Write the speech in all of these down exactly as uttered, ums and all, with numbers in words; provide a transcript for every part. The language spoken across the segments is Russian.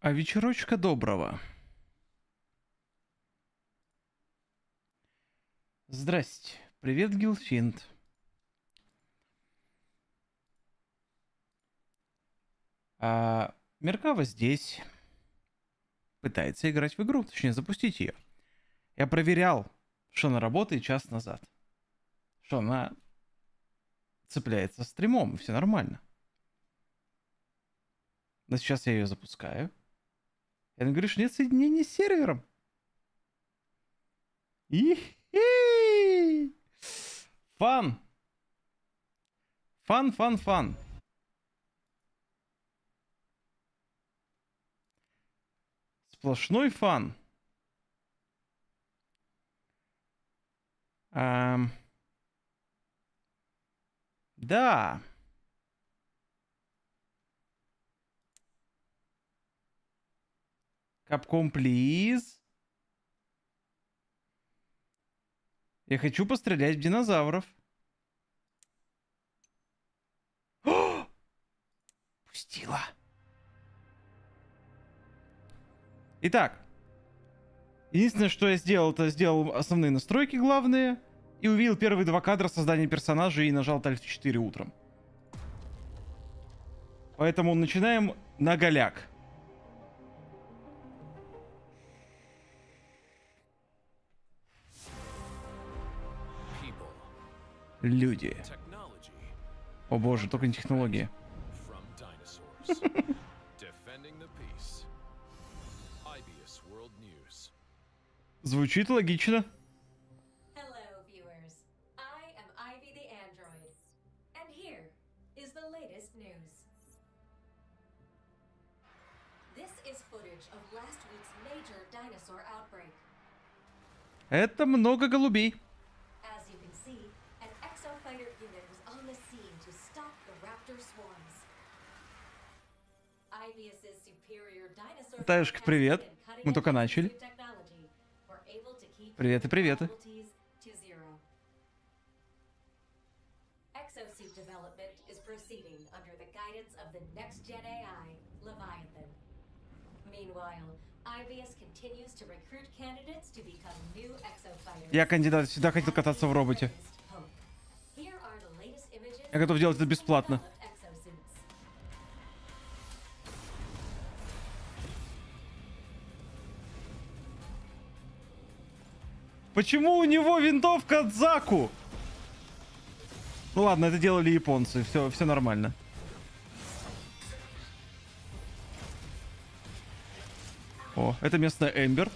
А вечерочка доброго. Здрасте. Привет, Гилфинд. А, Меркава здесь. Пытается играть в игру, точнее запустить ее. Я проверял, что она работает час назад. Что она цепляется стримом, и все нормально. Но сейчас я ее запускаю. И она говорит, что нет соединения с сервером. И фан. Фан, фан, фан. Сплошной фан. Эм... Да. Capcom, please. Я хочу пострелять в динозавров. О! Пустила. Итак. Единственное, что я сделал, это сделал основные настройки главные. И увидел первые два кадра создания персонажа и нажал Alt четыре утром. Поэтому начинаем на голяк. Люди. О боже, только не технологии. Звучит логично. Это много голубей. Таюшка, привет. Мы только начали. Привет и приветы. Я кандидат, всегда хотел кататься в роботе. Я готов делать это бесплатно. Почему у него винтовка от Заку? Ну ладно, это делали японцы, все, все нормально. О, это местная Эмбер.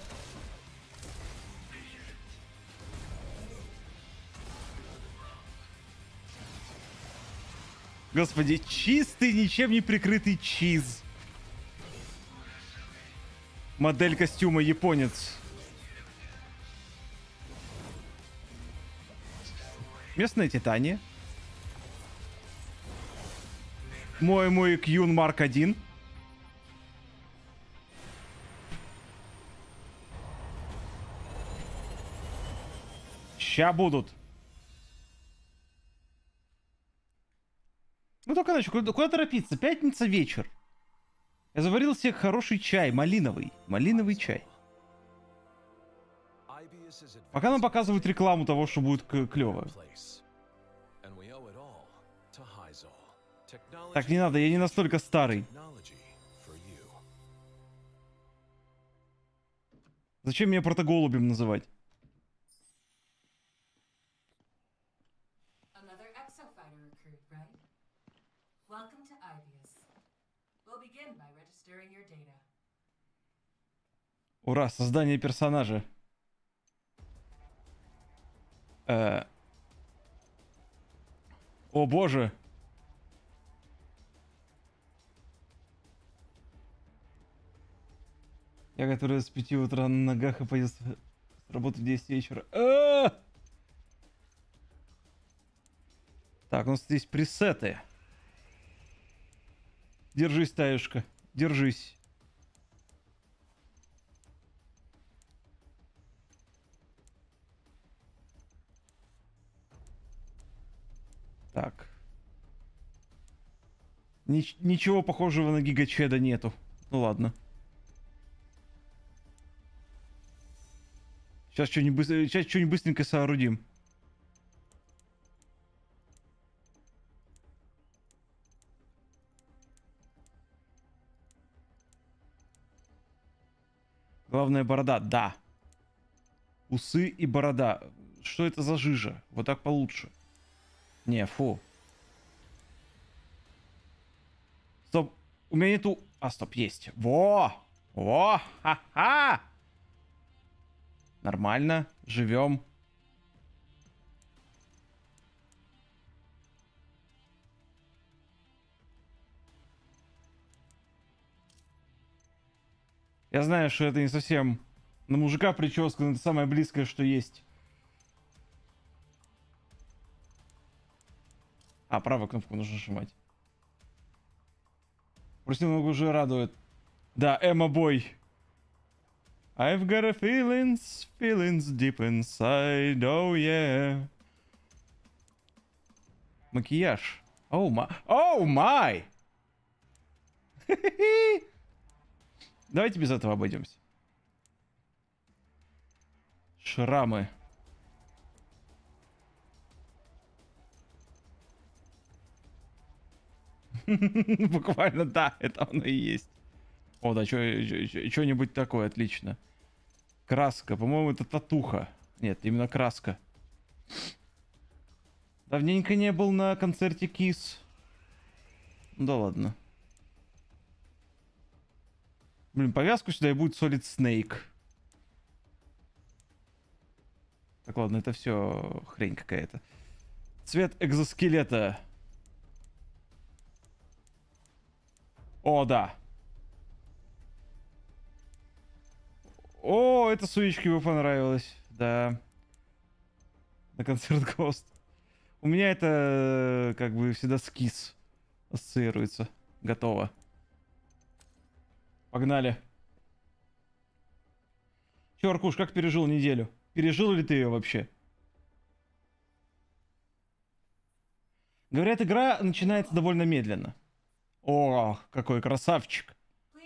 Господи, чистый, ничем не прикрытый чиз. Модель костюма японец. Местная Титания. Мой мой Кьюн Марк один. Ща будут. Ну только ночью, куда, куда торопиться? Пятница вечер. Я заварил себе хороший чай, малиновый. Малиновый чай. Пока нам показывают рекламу того, что будет клево. Так, не надо, я не настолько старый. Зачем меня протоголубем называть? Ура, создание персонажа. Э... О боже. Я, который с пяти утра на ногах и пойдет с работы в десять вечера. А-а-а! Так, у нас здесь пресеты. Держись, Таюшка. Держись. Так. Нич- ничего похожего на гигачеда нету. Ну ладно. Сейчас что-нибудь быстр... Сейчас что-нибудь быстренько соорудим. Главное борода, да. Усы и борода. Что это за жижа? Вот так получше. Не, фу. Стоп. У меня нету... А, стоп, есть. Во! Во! Ха-ха! Нормально. Живем. Я знаю, что это не совсем на мужика прическа, но это самое близкое, что есть. А, правую кнопку нужно нажимать. Просто немного уже радует. Да, Эмма Бой. I've got a feelings, feelings deep inside, oh yeah. Макияж. Оу май. Оу май! Давайте без этого обойдемся. Шрамы. Буквально, да, это оно и есть. О, да, что-нибудь такое, отлично. Краска, по-моему, это татуха. Нет, именно краска. Давненько не был на концерте Kiss. Да ладно. Блин, повязку сюда и будет Solid Snake. Так, ладно, это все хрень какая-то. Цвет экзоскелета. О, да. О, это Суичке бы понравилось. Да. На концерт Ghost. У меня это как бы всегда с Kiss ассоциируется. Готово. Погнали. Че, Аркуш, как пережил неделю? Пережил ли ты ее вообще? Говорят, игра начинается довольно медленно. О, какой красавчик.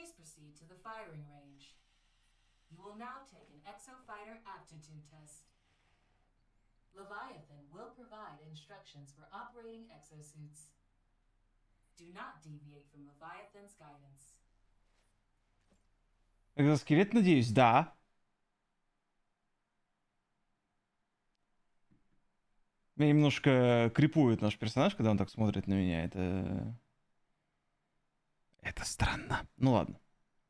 Leviathan will provide instructions for operating exosuits. Do not deviate from Leviathan's guidance. Экзоскелет, надеюсь, да. Меня немножко крипует наш персонаж, когда он так смотрит на меня. Это... Это странно. Ну ладно.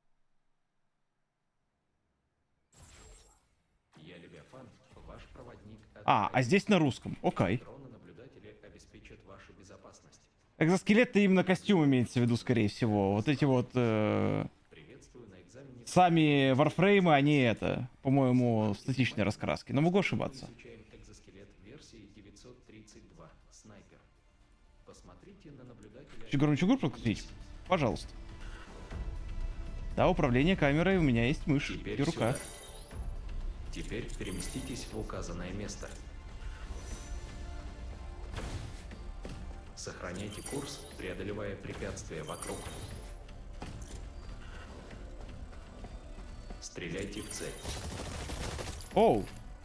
Я Левиафан, ваш проводник. А, а здесь на русском. Окей. Дроны-наблюдатели обеспечат вашу безопасность. Экзоскелет-то именно костюм имеется в виду, скорее всего. Вот эти вот... Э... Приветствую на экзамене. Сами варфреймы, они это, по-моему, статичные раскраски. Но могу ошибаться. Изучаем экзоскелет версии девятьсот тридцать два. Снайпер. Посмотрите на наблюдателя. Чугур-чугур подключить? Пожалуйста. Да, управление камерой, у меня есть мышь Теперь и рука. сюда. Теперь переместитесь в указанное место. Сохраняйте курс, преодолевая препятствия вокруг. Стреляйте в цель. Оу.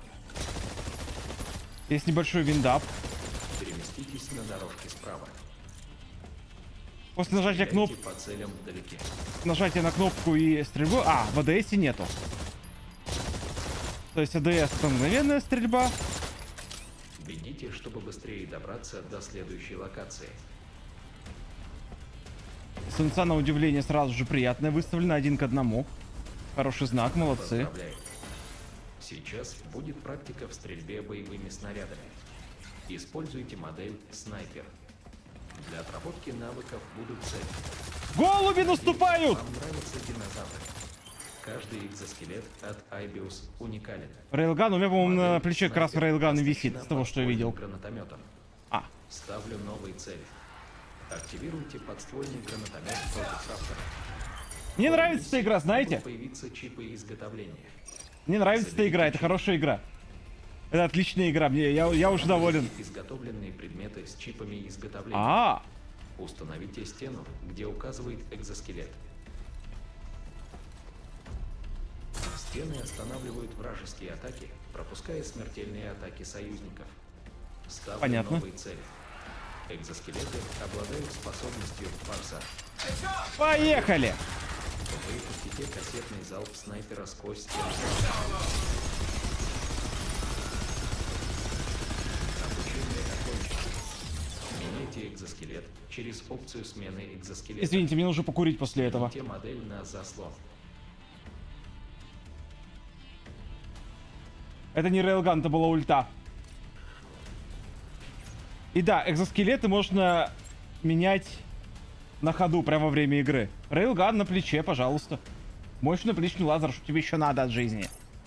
Есть небольшой виндап. Переместитесь на дорожке справа. После нажатия кнопки, Стреляйте по целям вдалеке. нажатия на кнопку и стрельбу. А, в АДС нету. То есть АДС это мгновенная стрельба. Бегите, чтобы быстрее добраться до следующей локации. Солнца, на удивление, сразу же приятное выставлено один к одному. Хороший знак, молодцы. Поздравляю. Сейчас будет практика в стрельбе боевыми снарядами. Используйте модель «Снайпер». Для отработки навыков будут цели. Голуби наступают! Вам нравятся динозавры? Каждый экзоскелет от Айбиус уникален. Рейлган, у меня, по-моему, на плече как раз Снайпер рейлган и висит, оснащена с того, что я видел. подствольным гранатометом. А, Ставлю новые цели. Активируйте подствольный гранатомет против Раптора. мне нравится эта игра, знаете? Могут появиться чипы изготовления. Мне нравится эта игра, это хорошая игра. Это отличная игра, мне, я, я уже доволен. Изготовленные предметы с чипами изготовления. А, Установите стену, где указывает экзоскелет. Стены останавливают вражеские атаки, пропуская смертельные атаки союзников. Ставлю Понятно. новые цели. Экзоскелеты обладают способностью форсаж. Поехали! Выпустите кассетный залп снайпера сквозь стены. Обучение окончено. Меняйте экзоскелет через опцию смены экзоскелета. Извините, мне нужно покурить после этого. Смените модель на заслон. Это не рейлган, это была ульта. И да, экзоскелеты можно менять на ходу прямо во время игры. Рейлган на плече, пожалуйста. Мощный наплечный лазер, что тебе еще надо от жизни.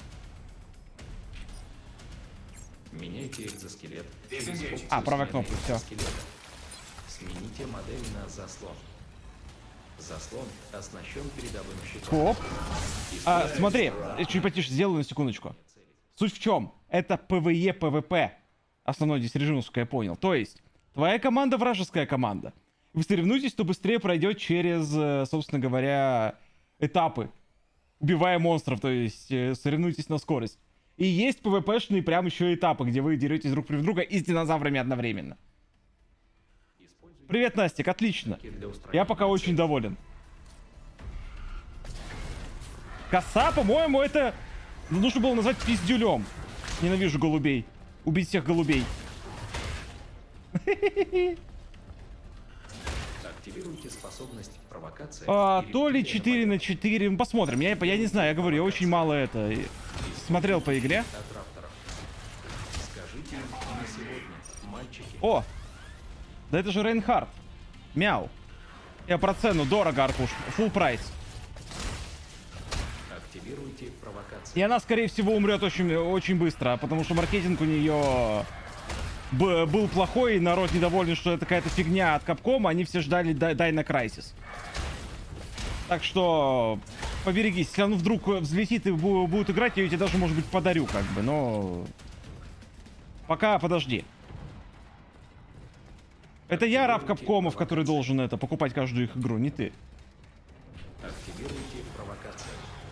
Меняйте экзоскелет через опцию А, правая смены кнопка, всё. экзоскелета. Смените модель на заслон. Заслон оснащен передовым щитом. Оп. А, смотри, чуть потише сделаю на секундочку. Суть в чем? Это ПВЕ, ПВП. Основной здесь режим, насколько я понял. То есть, твоя команда вражеская команда. Вы соревнуетесь, кто быстрее пройдет через, собственно говоря, этапы. Убивая монстров, то есть, соревнуетесь на скорость. И есть ПВПшные прям еще этапы, где вы деретесь друг против друга и с динозаврами одновременно. Привет, Настик, отлично. Я пока очень доволен. Коса, по-моему, это... нужно было назвать пиздюлем. Ненавижу голубей. Убить всех голубей. Активируйте способность провокация. А, и то ли рептилия четыре на четыре. Ну, посмотрим. Я, я не знаю, я говорю, я очень мало это... смотрел по игре. от рапторов. Скажите им на сегодня, мальчики. О! Да это же Рейнхард. Мяу. Я про цену. Дорого, Аркуш. Full прайс. Активируйте провокацию. И она, скорее всего, умрет очень, очень быстро, потому что маркетинг у нее был плохой, и народ недоволен, что это какая-то фигня от Capcom, они все ждали Dino Crisis. Так что поберегись, если оно вдруг взлетит и будет играть, я ее тебе даже, может быть, подарю, как бы, но... пока подожди. Это я раб Капкомов, который должен это покупать каждую их игру, не ты. Активируйте провокацию.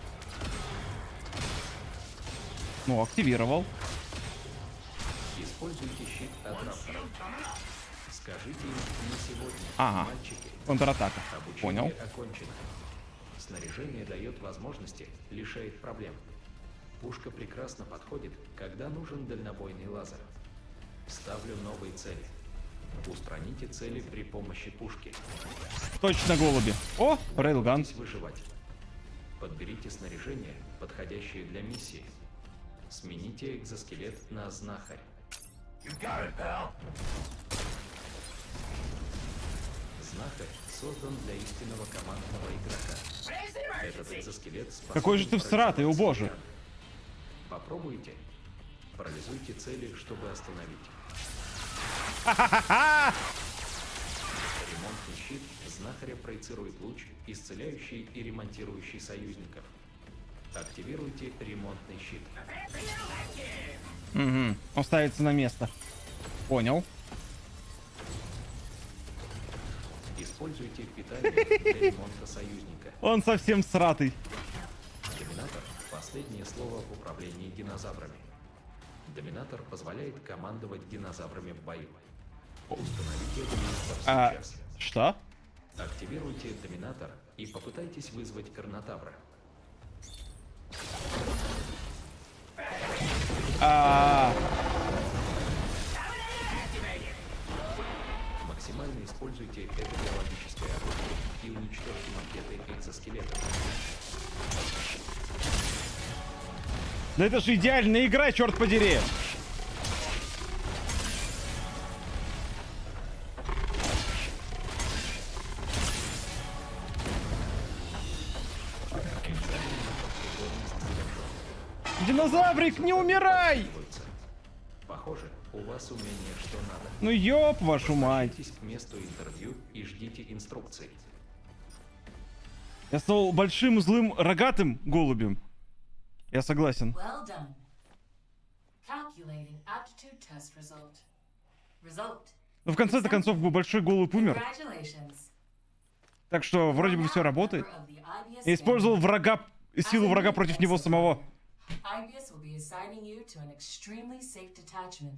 Ну, активировал. Используйте щит от рапторов. Скажите им на сегодня, Ага. мальчики. Контратака. Обучение Понял. окончено. Снаряжение дает возможности, лишает проблем. Пушка прекрасно подходит, когда нужен дальнобойный лазер. Ставлю новые цели. Устраните цели при помощи пушки. Точно голуби. О, рейлган. Учитесь выживать. Подберите снаряжение, подходящее для миссии. Смените экзоскелет на знахарь. Знахарь создан для истинного командного игрока. Этот экзоскелет способен Какой же ты всратый, о боже. Попробуйте. Парализуйте цели, чтобы остановить. Ремонтный щит знахаря проецирует луч, исцеляющий и ремонтирующий союзников. Активируйте ремонтный щит. Угу. Он ставится на место. Понял. Используйте питание для ремонта союзника. Он совсем сратый. Доминатор – последнее слово в управлении динозаврами. Доминатор позволяет командовать динозаврами в бою. Установите доминатор А, сейчас. что? Активируйте доминатор и попытайтесь вызвать карнотавра. А, Максимально используйте это биологическое оружие и уничтожьте макеты экзоскелетов. да это же идеальная игра, черт подери. Динозаврик, не умирай! Похоже, у вас умение что надо. Ну ёб вашу мать. Возвращайтесь к месту интервью и ждите инструкций. Я стал большим злым рогатым голубем. Я согласен. Well done. Calculated aptitude test result. Result. Но в конце-то концов большой голубь умер. Congratulations. Так что вроде бы все работает. Member of the I B S Я использовал врага силу врага против него самого. Ibius will be assigning you to an extremely safe detachment.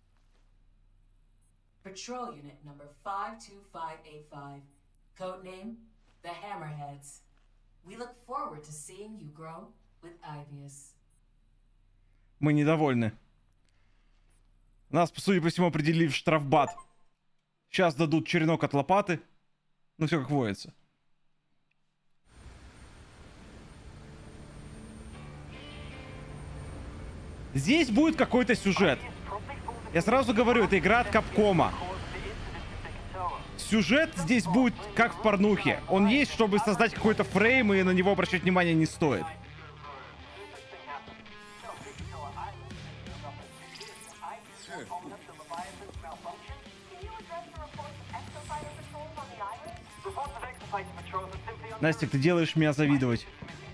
Patrol unit number five two five eight five. Codename, the Hammerheads. We look forward to seeing you grow with Ibius. Мы недовольны. Нас, судя по всему, определили в штрафбат. Сейчас дадут черенок от лопаты. Ну, все как водится. Здесь будет какой-то сюжет. Я сразу говорю, это игра от Капкома. Сюжет здесь будет как в порнухе. Он есть, чтобы создать какой-то фрейм, и на него обращать внимание не стоит. Настя, ты делаешь меня завидовать.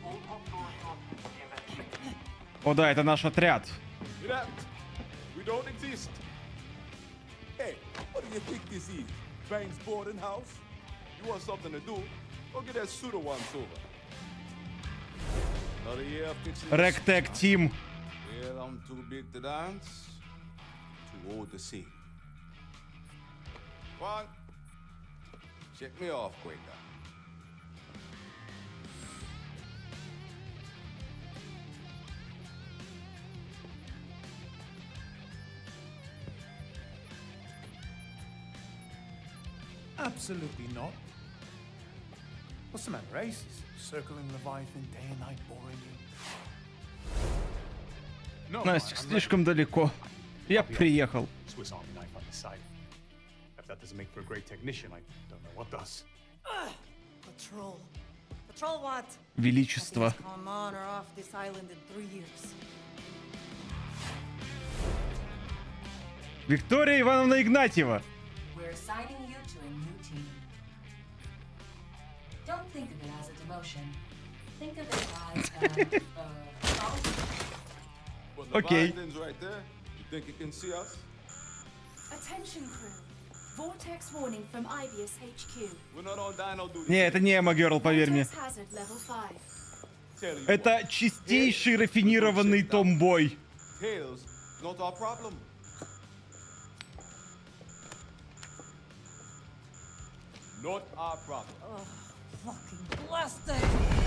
О да, это наш отряд. Рэгтэг Тим. Absolutely not. What's the matter, Ace? Circling Leviathan day and night boring you? Настя, слишком далеко. Я приехал. Swiss Army knife on the side. If that doesn't make for a great technician, I don't know what does. Patrol. Patrol what? Величество. Come on or off this island in three years. Виктория Ивановна Игнатьева. We're assigning you to a new team. Don't think of it as a demotion. Think of it as a, uh, scholarship. Окей. Right there. You think you can see us? Attention crew. Vortex warning from Ibius H Q. We're not on dino duty. Не, это не Эмма Герл, поверь мне. Vortex hazard level five. Tell you Это what, чистейший рафинированный томбой. Tails, not our problem. Not our problem. Oh, fucking blasted!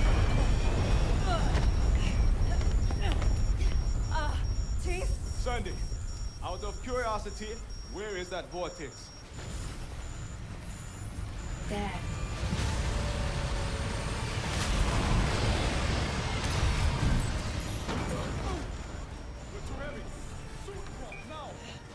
Ah, teeth? Sunday, out of curiosity, where is that vortex? There. We're too heavy. Suit drop now.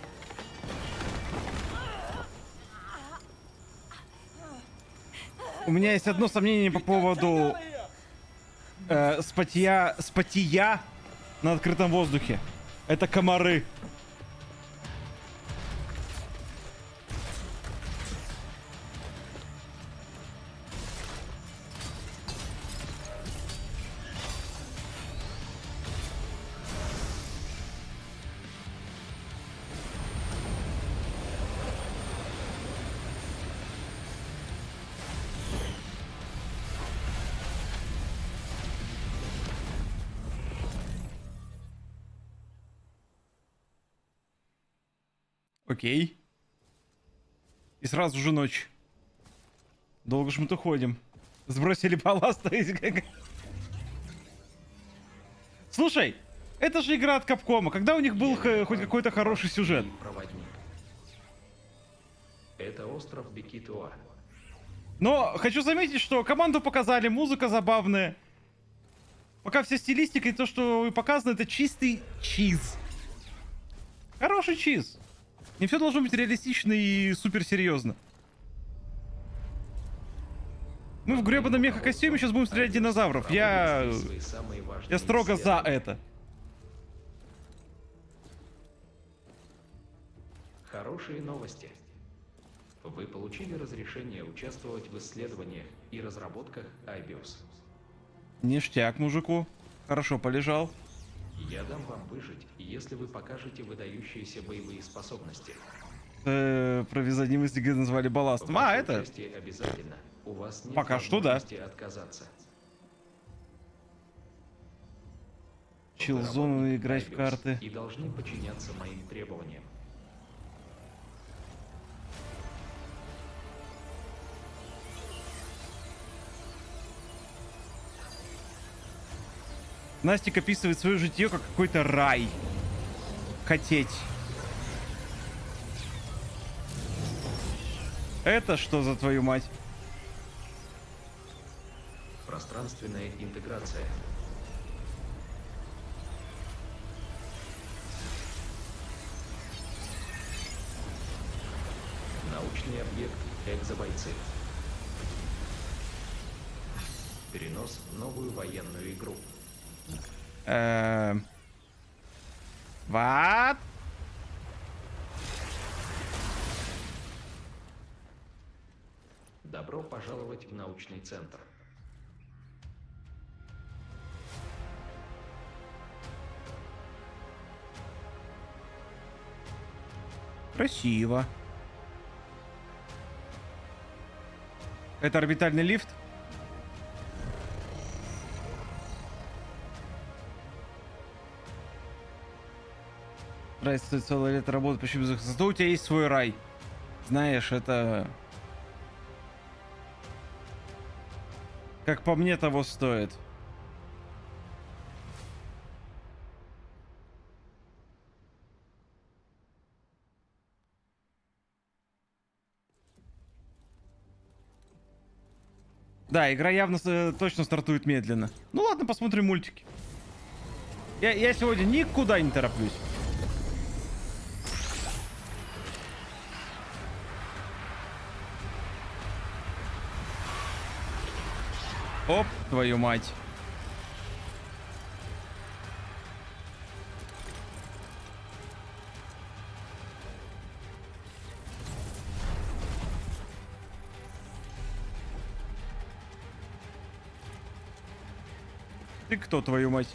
У меня есть одно сомнение по поводу э, спатия, спатия на открытом воздухе. Это комары. Окей. И сразу же ночь. Долго ж мы тут ходим. Сбросили балласт. Слушай, это же игра от Капкома. Когда у них был х- хоть какой-то хороший сюжет? Проводник. Это остров Бекитуа. Но хочу заметить, что команду показали, музыка забавная. Пока вся стилистика и то, что показано, это чистый чиз. Хороший чиз. Не все должно быть реалистично и суперсерьезно. Мы в гребаном меха-костюме сейчас будем стрелять в динозавров. Я... Я строго за это. Хорошие новости. Вы получили разрешение участвовать в исследованиях и разработках Ibius. Ништяк, мужику. Хорошо полежал. Я дам вам выжить, если вы покажете выдающиеся боевые способности. Э, про вязанимость назвали балластом. А, Ваше это... участие обязательно. У вас нет Пока что да. возможности отказаться. Чилзону играть в карты. И должны подчиняться моим требованиям. Настик описывает свое житье как какой-то рай. Хотеть. Это что за твою мать? Пространственная интеграция. Научный объект экзобойцы. Перенос в новую военную игру. Эм... What? Добро пожаловать в научный центр. Красиво. Это орбитальный лифт? Рай стоит целое лето работы, почему без... Зато у тебя есть свой рай. Знаешь, это... Как по мне, того стоит. Да, игра явно э, точно стартует медленно. Ну ладно, посмотрим мультики. Я, я сегодня никуда не тороплюсь. Оп, твою мать. Ты кто, твою мать?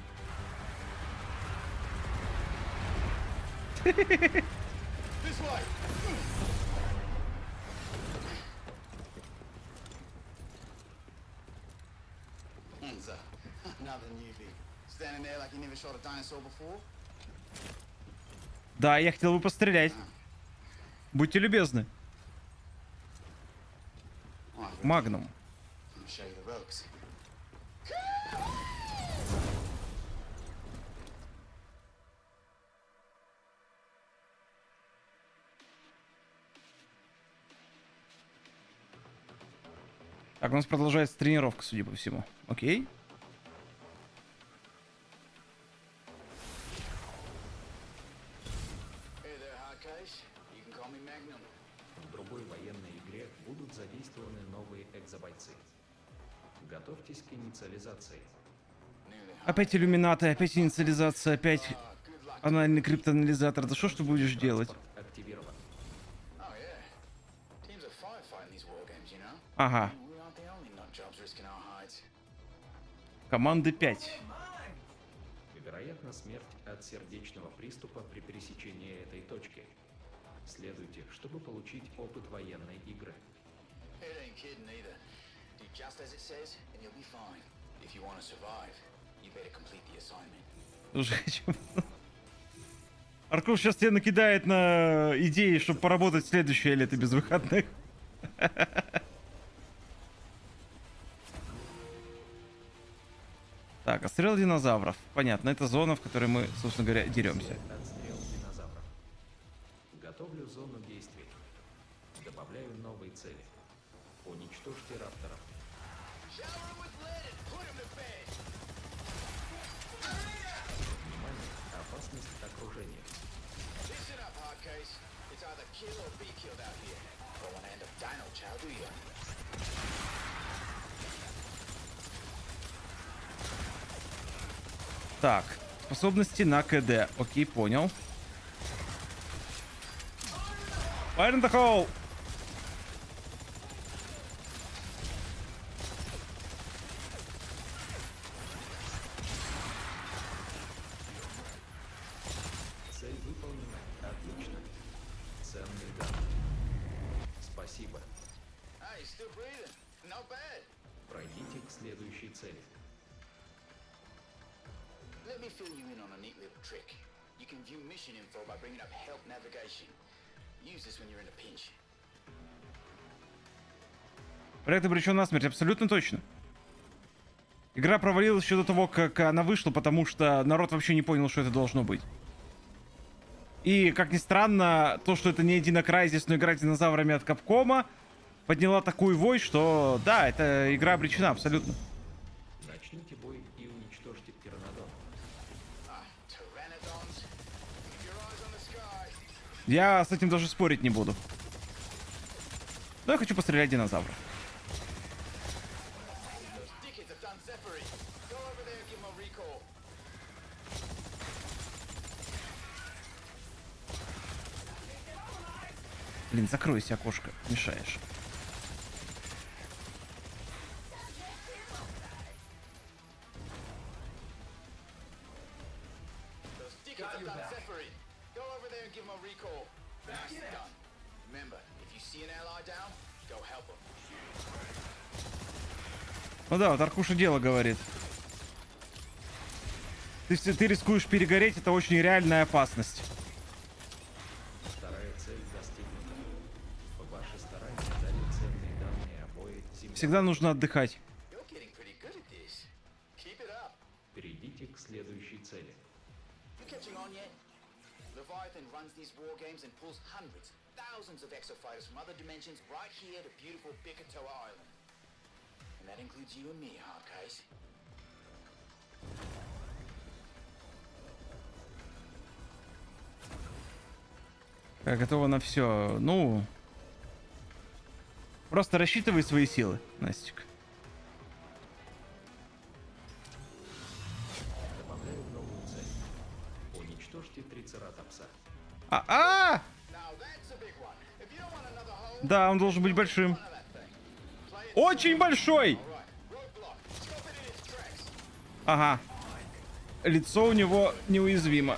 This way. Hands up. Another newbie. Standing there like you never shot a dinosaur before? Да, я хотел бы пострелять. Будьте любезны. Магнум. I'm gonna show you the ropes. Так, у нас продолжается тренировка, судя по всему. Окей. Hey there, Hardcase. You can call me Magnum. В другой военной игре будут задействованы новые экзобойцы. Готовьтесь к инициализации. Опять иллюминаты, опять инициализация, опять анальный криптоанализатор. Да что ж ты будешь делать? Активирован. Oh yeah. Teams are firefighting these war games, you know? Ага. We aren't the only nut jobs risking our hides. Команды пять. Вероятно, смерть от сердечного приступа при пересечении этой точки. Следуйте, чтобы получить опыт военной игры. It ain't kidding either. Do just as it says, and you'll be fine. If you want to survive, you better complete the assignment. Слушай, чем... Аркуш сейчас тебе накидает на идеи, чтобы поработать следующее лето без выходных. Так, отстрел динозавров. Понятно, это зона, в которой мы, собственно говоря, деремся. Отстрел динозавров. Готовлю зону действий. Добавляю новые цели. Уничтожьте рапторов. Внимание, опасность окружения. Listen up, Hardcase. It's either kill or be killed out here. Don't want to end up dino chow, do you? Так, способности на КД. Окей, понял. Fire in the hole! Цель выполнена. Отлично. Ценный дар. Спасибо. Hey, still breathing. Not bad. Пройдите к следующей цели. Look, Let me fill you in on a neat little trick. You can view mission info by bringing up help navigation. Use this when you're in a pinch. Проект обречен на смерть, абсолютно точно. Игра провалилась еще до того, как она вышла, потому что народ вообще не понял, что это должно быть. И, как ни странно, то, что это не Dino Crisis, но игра с динозаврами от Capcom, подняла такую вой, что да, эта игра обречена абсолютно. Начните бой и уничтожьте птеранодон. Я с этим даже спорить не буду. Но я хочу пострелять динозавров. Блин, закройся, окошко, мешаешь. Ну да, вот Аркуша дело говорит. Ты, ты рискуешь перегореть, это очень реальная опасность. Вторая цель достигнута. Ваши старания дали ценные данные обои земли. Всегда нужно отдыхать. Перейдите к следующей цели. Leviathan runs these war games and pulls hundreds, thousands of exofighters from other dimensions right here to beautiful Bikatoa Island. And that includes you and me, Hardcase. Я готова на все. Ну, просто рассчитывай свои силы, Настик. Добавляю новую цель. Уничтожьте трицератопса. А-а! Да, он должен быть большим. Очень большой! Ага. Лицо у него неуязвимо.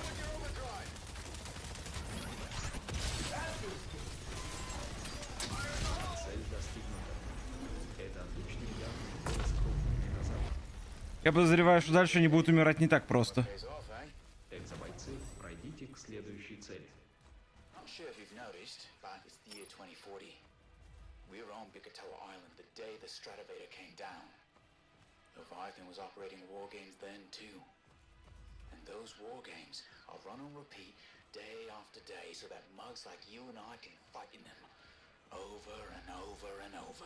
Цель достигнута. Это отличный явный бой с крупным динозавром. Я подозреваю, что дальше они будут умирать не так просто. Экзобойцы, пройдите к следующей цели. Not sure if you've noticed, but it's the year twenty forty. We were on Bikatoa Island the day the Stratovator came down. Leviathan was operating war games then too. And those war games are run on repeat day after day so that mugs like you and I can fight in them over and over and over.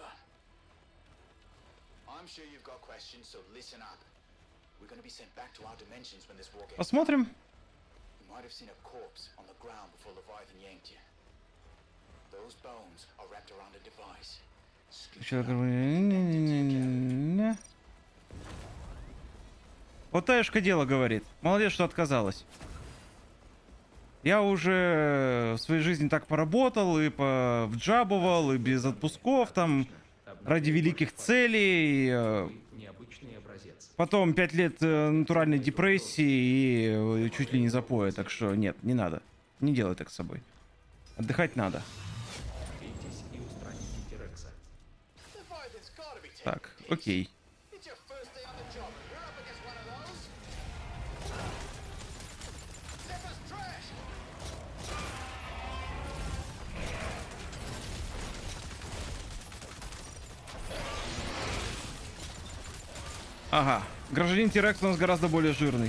I'm sure you've got questions, so listen up. We're going to be sent back to our dimensions when this war game... Посмотрим. You might have seen a corpse on the ground before Leviathan yanked you. Those bones are wrapped around a device. Вот Таешка дело говорит. Молодец, что отказалась. Я уже в своей жизни так поработал, и повджабывал, и без отпусков, там, ради великих целей. Необычный образец. Потом пять лет натуральной депрессии и чуть ли не запоя. Так что нет, не надо. Не делай так с собой. Отдыхать надо. Бейтесь и устраните Терекса. Так, окей. Ага, гражданин Терекс у нас гораздо более жирный.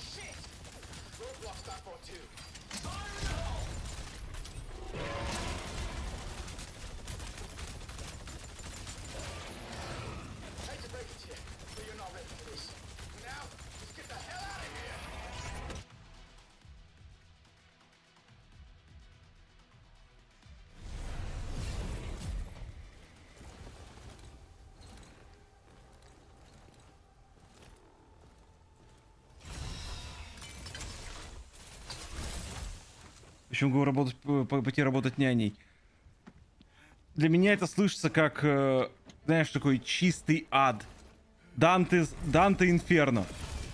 Почему говорю работать, пойти работать няней? Для меня это слышится как, э, знаешь, такой чистый ад. Данте, Данте Инферно.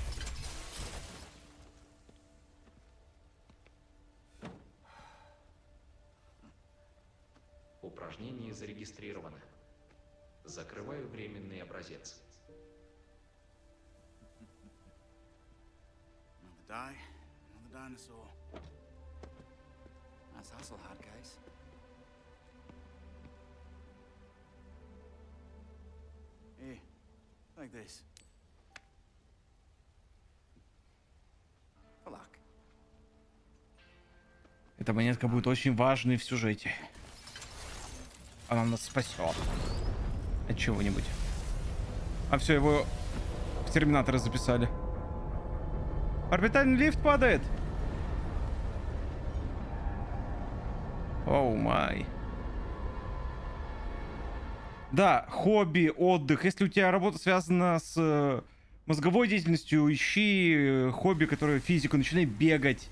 Упражнение зарегистрировано. Закрываю временный образец. Die. Another dinosaur. That's Hasselhad, guys. Here, like this. For luck. Эта монетка будет очень важной в сюжете. Она нас спасет от чего-нибудь. А все, его в терминаторы записали. Орбитальный лифт падает. Оу май. Да, хобби, отдых. Если у тебя работа связана с э, мозговой деятельностью, ищи э, хобби, которое физику, начинай бегать.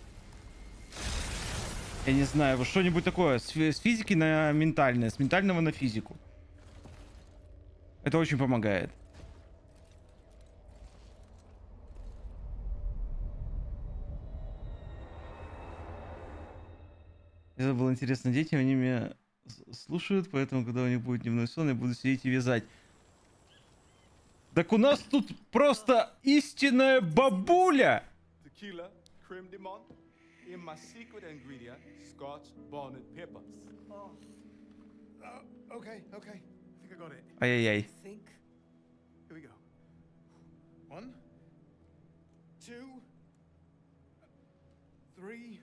Я не знаю, вот что-нибудь такое. С, с физики на ментальное, с ментального на физику. Это очень помогает. Это было интересно. Дети, они меня слушают, поэтому, когда у них будет дневной сон, я буду сидеть и вязать. Так у нас тут просто истинная бабуля! Tequila, creme de menthe, and my secret ingredient, Scotch bonnet peppers. Oh. Uh, okay, okay. I think I got it. Ай-яй-яй. Think. Here we go. One, two, three,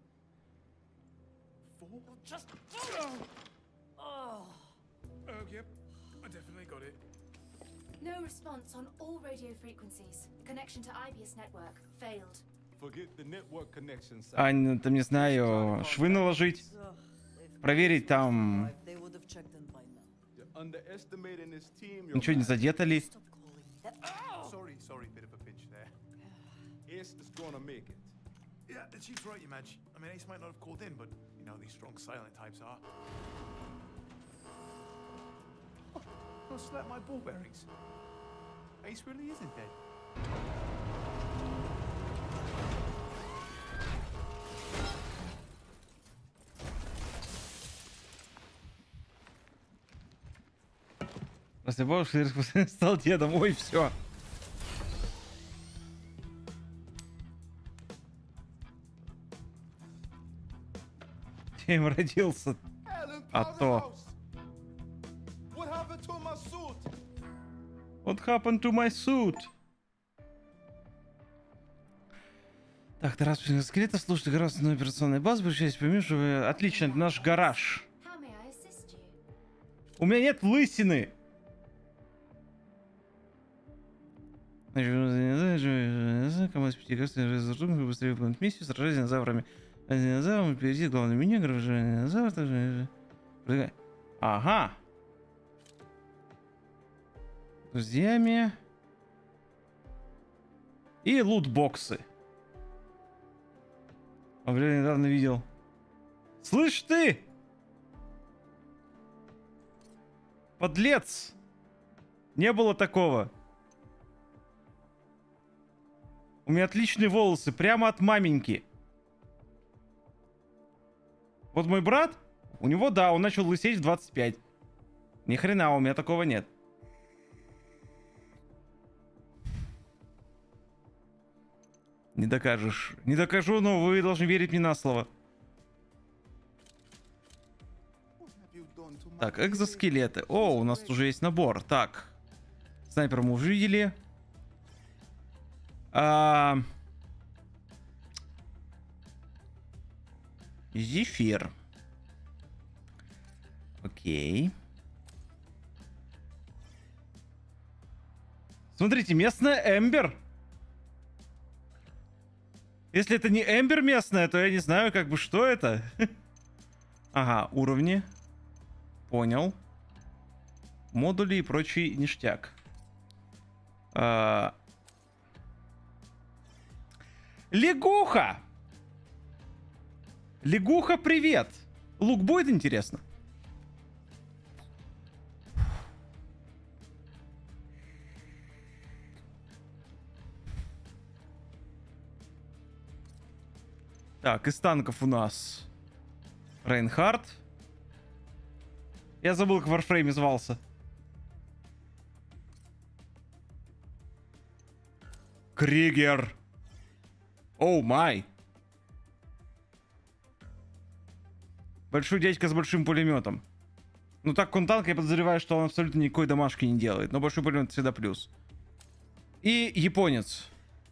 four. Just. Oh. Oh. Oh, yep. I definitely got it. No response on all radio frequencies. Connection to I B S network failed. Forget the network connection. sir. Ань, там не знаю, швы наложить, проверить там, They would have checked in by now. You're underestimating this team. ничего не задето ли. Stop calling that. Sorry, sorry, bit of a pinch there. Ace is gonna make it. Yeah, the chief's right, you Madge. I mean, Ace might not have called in, but you know these strong silent types are. Oh, no, slap my ball bearings. Ace really isn't dead. После бабушки стал дедом. Ой, все. Кем родился? Alan А Powderhouse! то. What happened to my suit? What happened to my suit? Так, раз скелета, слушайте, гораздо на операционной базе, обращайтесь, пойми, что вы... Отлично, это наш гараж. How may I assist you? У меня нет лысины. Команда из пяти гостей быстрее выполнить миссию, сражаясь с динозаврами. А с динозаврами впереди главное меню, гражданин динозавр также... Ага. Друзьями. И лутбоксы. А, бля, недавно видел. Слышь ты! Подлец! Не было такого. У меня отличные волосы, прямо от маменьки. Вот мой брат, у него, да, он начал лысеть в двадцать пять. Ни хрена, у меня такого нет. Не докажешь. Не докажу, но вы должны верить мне на слово. Так, экзоскелеты. О, у нас тут уже есть набор. Так. Снайпер мы уже видели. А... Зефир. Окей. Смотрите, местная Эмбер. Если это не Эмбер местная, то я не знаю, как бы, что это. Ага, уровни. Понял. Модули и прочий ништяк. А... Лягуха! Лягуха, привет! Лук будет интересно? Так, из танков у нас Рейнхард. Я забыл, как в Warframe звался. Кригер. Оу май. Большой дядька с большим пулеметом. Ну так, Кунтанг, я подозреваю, что он абсолютно никакой домашки не делает. Но большой пулемет всегда плюс. И японец.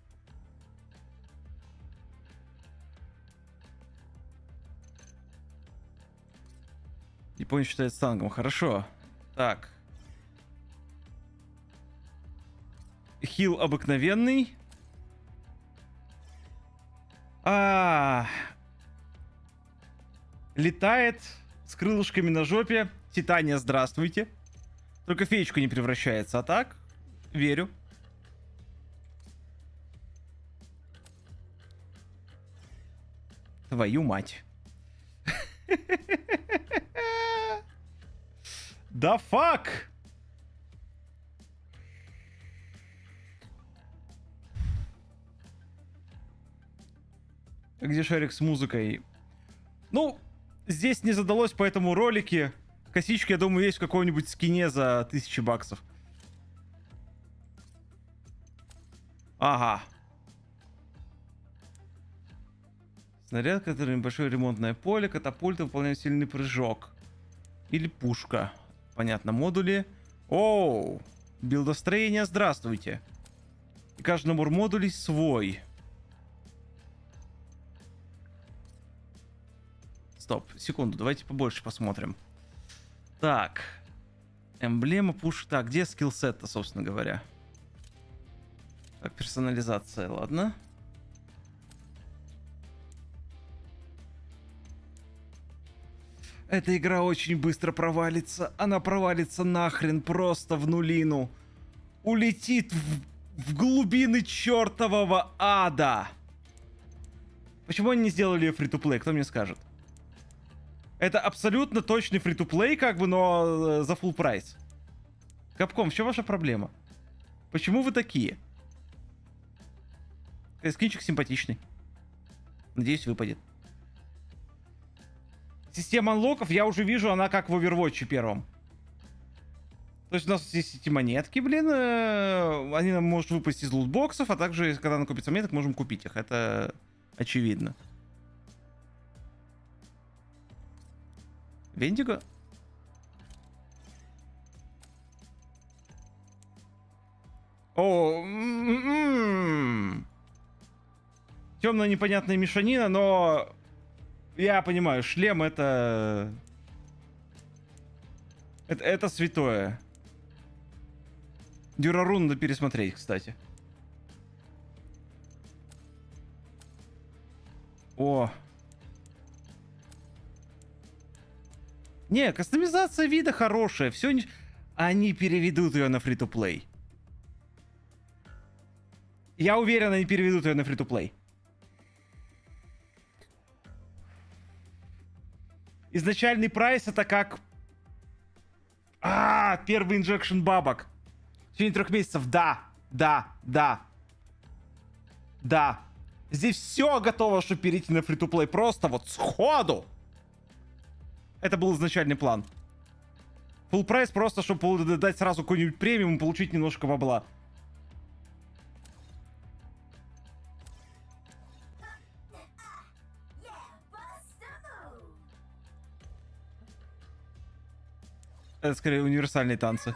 Японец считается танком. Хорошо. Так. Хил обыкновенный. А, летает с крылышками на жопе. Титания, здравствуйте. Только феечку не превращается. А так, верю. Твою мать. Да фак! Где шарик с музыкой? Ну, здесь не задалось, поэтому ролики. Косички, я думаю, есть в каком-нибудь скине за тысячи баксов. Ага. Снаряд, который небольшое ремонтное поле, катапульта выполняет сильный прыжок. Или пушка. Понятно, модули. Оу, билдостроение, здравствуйте. И каждый набор модулей свой. Стоп, секунду, давайте побольше посмотрим. Так. Эмблема, пуш. Так, где скиллсет-то, собственно говоря? Так, персонализация, ладно. Эта игра очень быстро провалится. Она провалится нахрен просто в нулину. Улетит в, в глубины чертового ада. Почему они не сделали ее фри-то-плей? Кто мне скажет? Это абсолютно точный фри-то-плей, как бы, но э, за full прайс. Капком, в чем ваша проблема? Почему вы такие? Скинчик симпатичный. Надеюсь, выпадет. Система анлоков, я уже вижу, она как в Overwatch первом. То есть у нас есть эти монетки, блин. Э, они нам могут выпасть из лутбоксов, а также, когда накопится монеток, можем купить их. Это очевидно. Вендиго? О, м-м-м. Темная непонятная мешанина, но я понимаю, шлем это... это... Это святое. Дюрарун надо пересмотреть, кстати. О. Не, кастомизация вида хорошая. Все не... Они переведут ее на фри-то-плей. Я уверен, они переведут ее на фри-то-плей. Изначальный прайс это как... А, первый инжекшн бабок. В течение трех месяцев. Да, да, да. Да. Здесь все готово, чтобы перейти на фри-то-плей. Просто вот сходу. Это был изначальный план. Full прайс просто, чтобы дать сразу какой-нибудь премиум и получить немножко бабла. Это скорее универсальные танцы.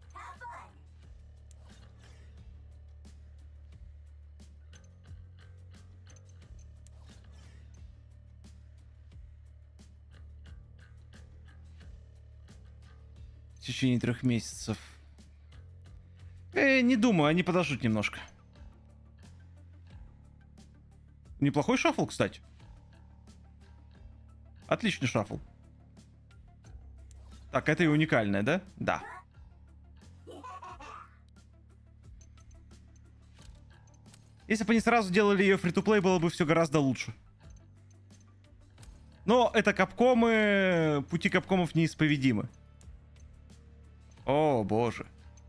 В течение трех месяцев. Э, не думаю, они подождут немножко. Неплохой шафл, кстати. Отличный шафл. Так, это и уникальное, да? Да. Если бы они сразу делали ее фри-то-плей, было бы все гораздо лучше. Но это капкомы, пути капкомов неисповедимы. О, боже.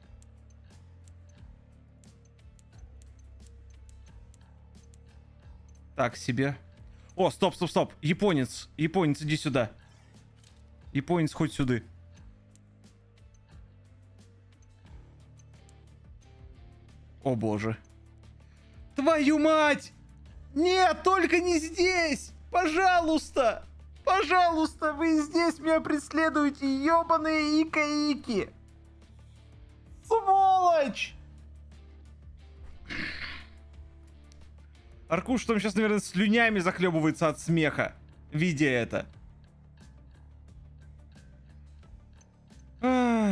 Так себе. О, стоп, стоп, стоп. Японец. Японец, иди сюда. Японец, хоть сюда. О, боже. Твою мать! Нет, только не здесь! Пожалуйста! Пожалуйста, вы здесь меня преследуете, ёбаные ика-ики! Сволочь! Аркуш там сейчас, наверное, слюнями захлебывается от смеха, видя это. Ах.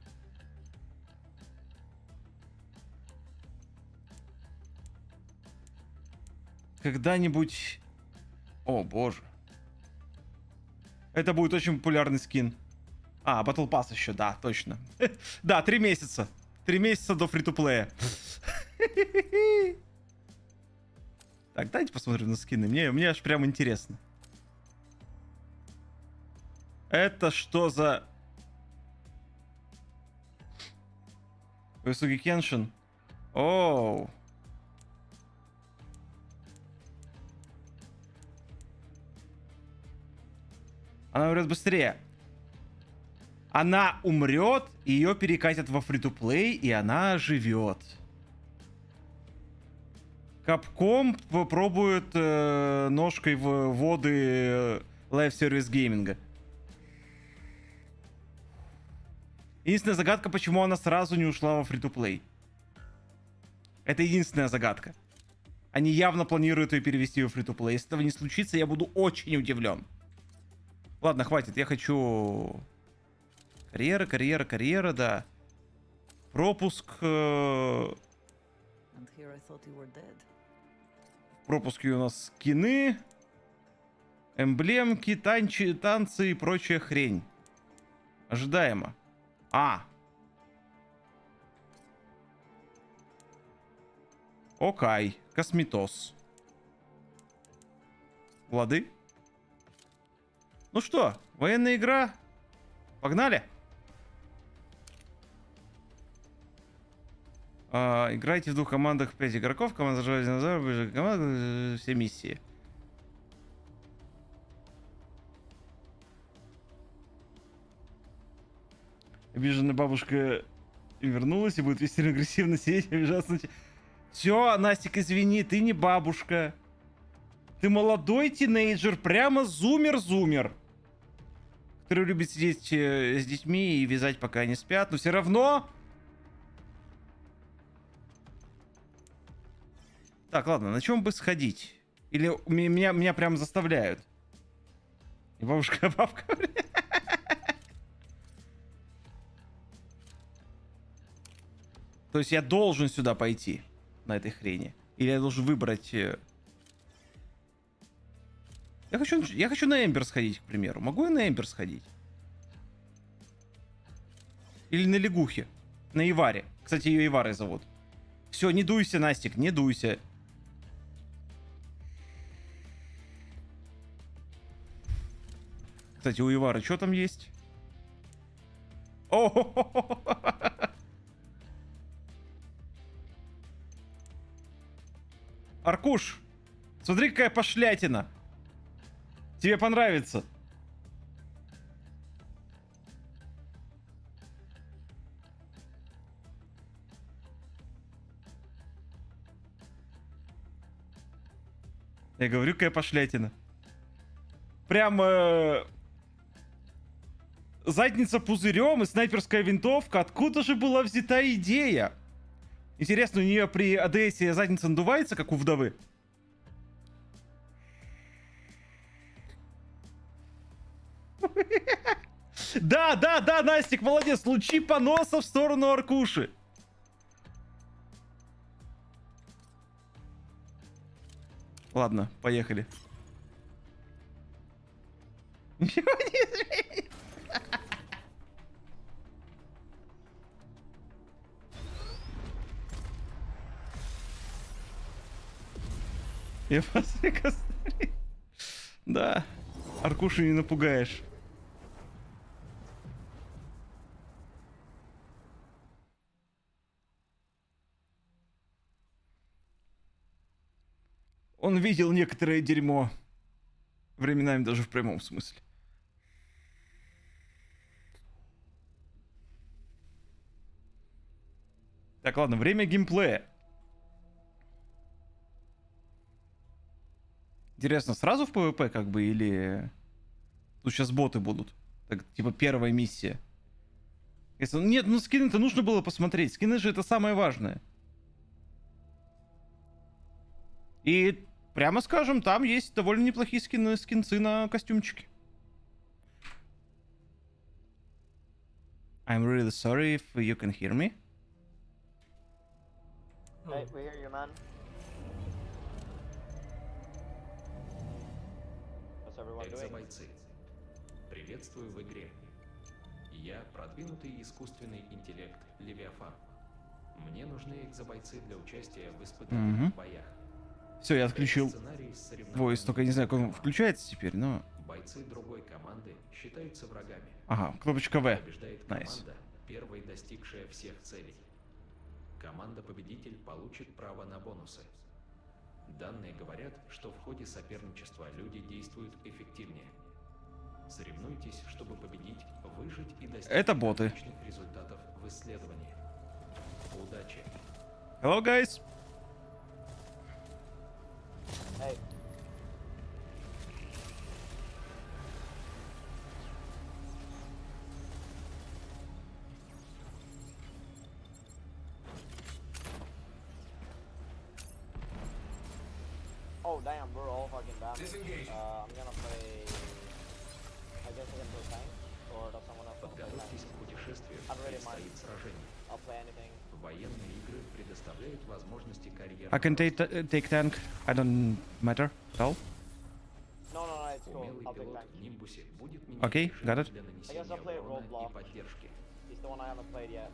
Когда-нибудь... О, боже. Это будет очень популярный скин. А, Battle Pass еще, да, точно. Да, три месяца. Три месяца до фри-то-плея. Так, давайте посмотрим на скины. Мне, мне аж прям интересно. Это что за... Высокий Кеншин. Оу. Она умрет быстрее. Она умрет, ее перекатят во фри-то-плей, и она живет. Капком попробует э, ножкой в воды лайв-сервис гейминга. Единственная загадка, почему она сразу не ушла во фри-то-плей. Это единственная загадка. Они явно планируют ее перевести во фри-то-плей. Если этого не случится, я буду очень удивлен. Ладно, хватит, я хочу... Карьера, карьера, карьера, да. Пропуск... Э... Пропуски у нас скины, эмблемки, танчи, танцы и прочая хрень. Ожидаемо. А. Окей. Косметос. Лады. Ну что, военная игра? Погнали. А, играйте в двух командах, пять игроков. Команда Железный Динозавр, команда, все миссии. Обиженная бабушка вернулась и будет весьма агрессивно сидеть, обижаться. Все, Настик, извини, ты не бабушка. Ты молодой тинейджер, прямо зумер-зумер, который любит сидеть с детьми и вязать, пока они спят, но все равно... Так, ладно, на чем бы сходить? Или меня, меня прям заставляют? И бабушка, бабка... То есть я должен сюда пойти, на этой хрени? Или я должен выбрать... Я хочу, я хочу на Эмбер сходить, к примеру. Могу я на Эмбер сходить? Или на Лягухе? На Иваре. Кстати, ее Иварой зовут. Все, не дуйся, Настик, не дуйся. Кстати, у Ивары что там есть? О! Аркуш, смотри, какая пошлятина. Тебе понравится. Я говорю, какая пошлятина. Прям э, задница пузырем и снайперская винтовка. Откуда же была взята идея? Интересно, у нее при АДСе задница надувается, как у вдовы? Да, да, да, Настик, молодец. Лучи поноса в сторону Аркуши. Ладно, поехали. Ничего не изменится. Я посмотри, посмотри. Да, Аркушу не напугаешь. Он видел некоторое дерьмо. Временами даже в прямом смысле. Так, ладно, время геймплея. Интересно, сразу в пэ вэ пэ как бы или... Тут сейчас боты будут. Так, типа первая миссия. Если... Нет, ну скины-то нужно было посмотреть. Скины же это самое важное. И прямо скажем, там есть довольно неплохие скины, скинцы на костюмчики. I'm really sorry if you can hear me. Hey, we hear you, man. What's everyone doing? Экзобойцы. Приветствую в игре. Я продвинутый искусственный интеллект Левиафан. Мне нужны экзобойцы для участия в испытательных Мгм. боях. Все, я отключил Сценарий с соревнований- войс, только не знаю, как он включается теперь, но... Бойцы другой команды считаются врагами. Ага, кнопочка В. Побеждает Найс. команда, первой достигшая всех целей. Команда-победитель получит право на бонусы. Данные говорят, что в ходе соперничества люди действуют эффективнее. Соревнуйтесь, чтобы победить, выжить и достичь Это боты. отличных результатов в исследовании. Удачи! Hello, guys. Hey. Oh damn, we're all fucking down. Uh, I'm gonna play. I guess I can play tank, or does someone else want to play Подготовьтесь tank? к путешествию, I don't really mind. предстоит сражение. I'll play anything. Военные игры предоставляют возможности карьеры. I can take take tank. I don't matter at all. No, no, no, it's cool. Умелый I'll take пилот tank. в Нимбусе будет менять Окей, режим got it. для I нанесения guess I'll play урона и Roadblock. поддержки. He's the one I haven't played yet.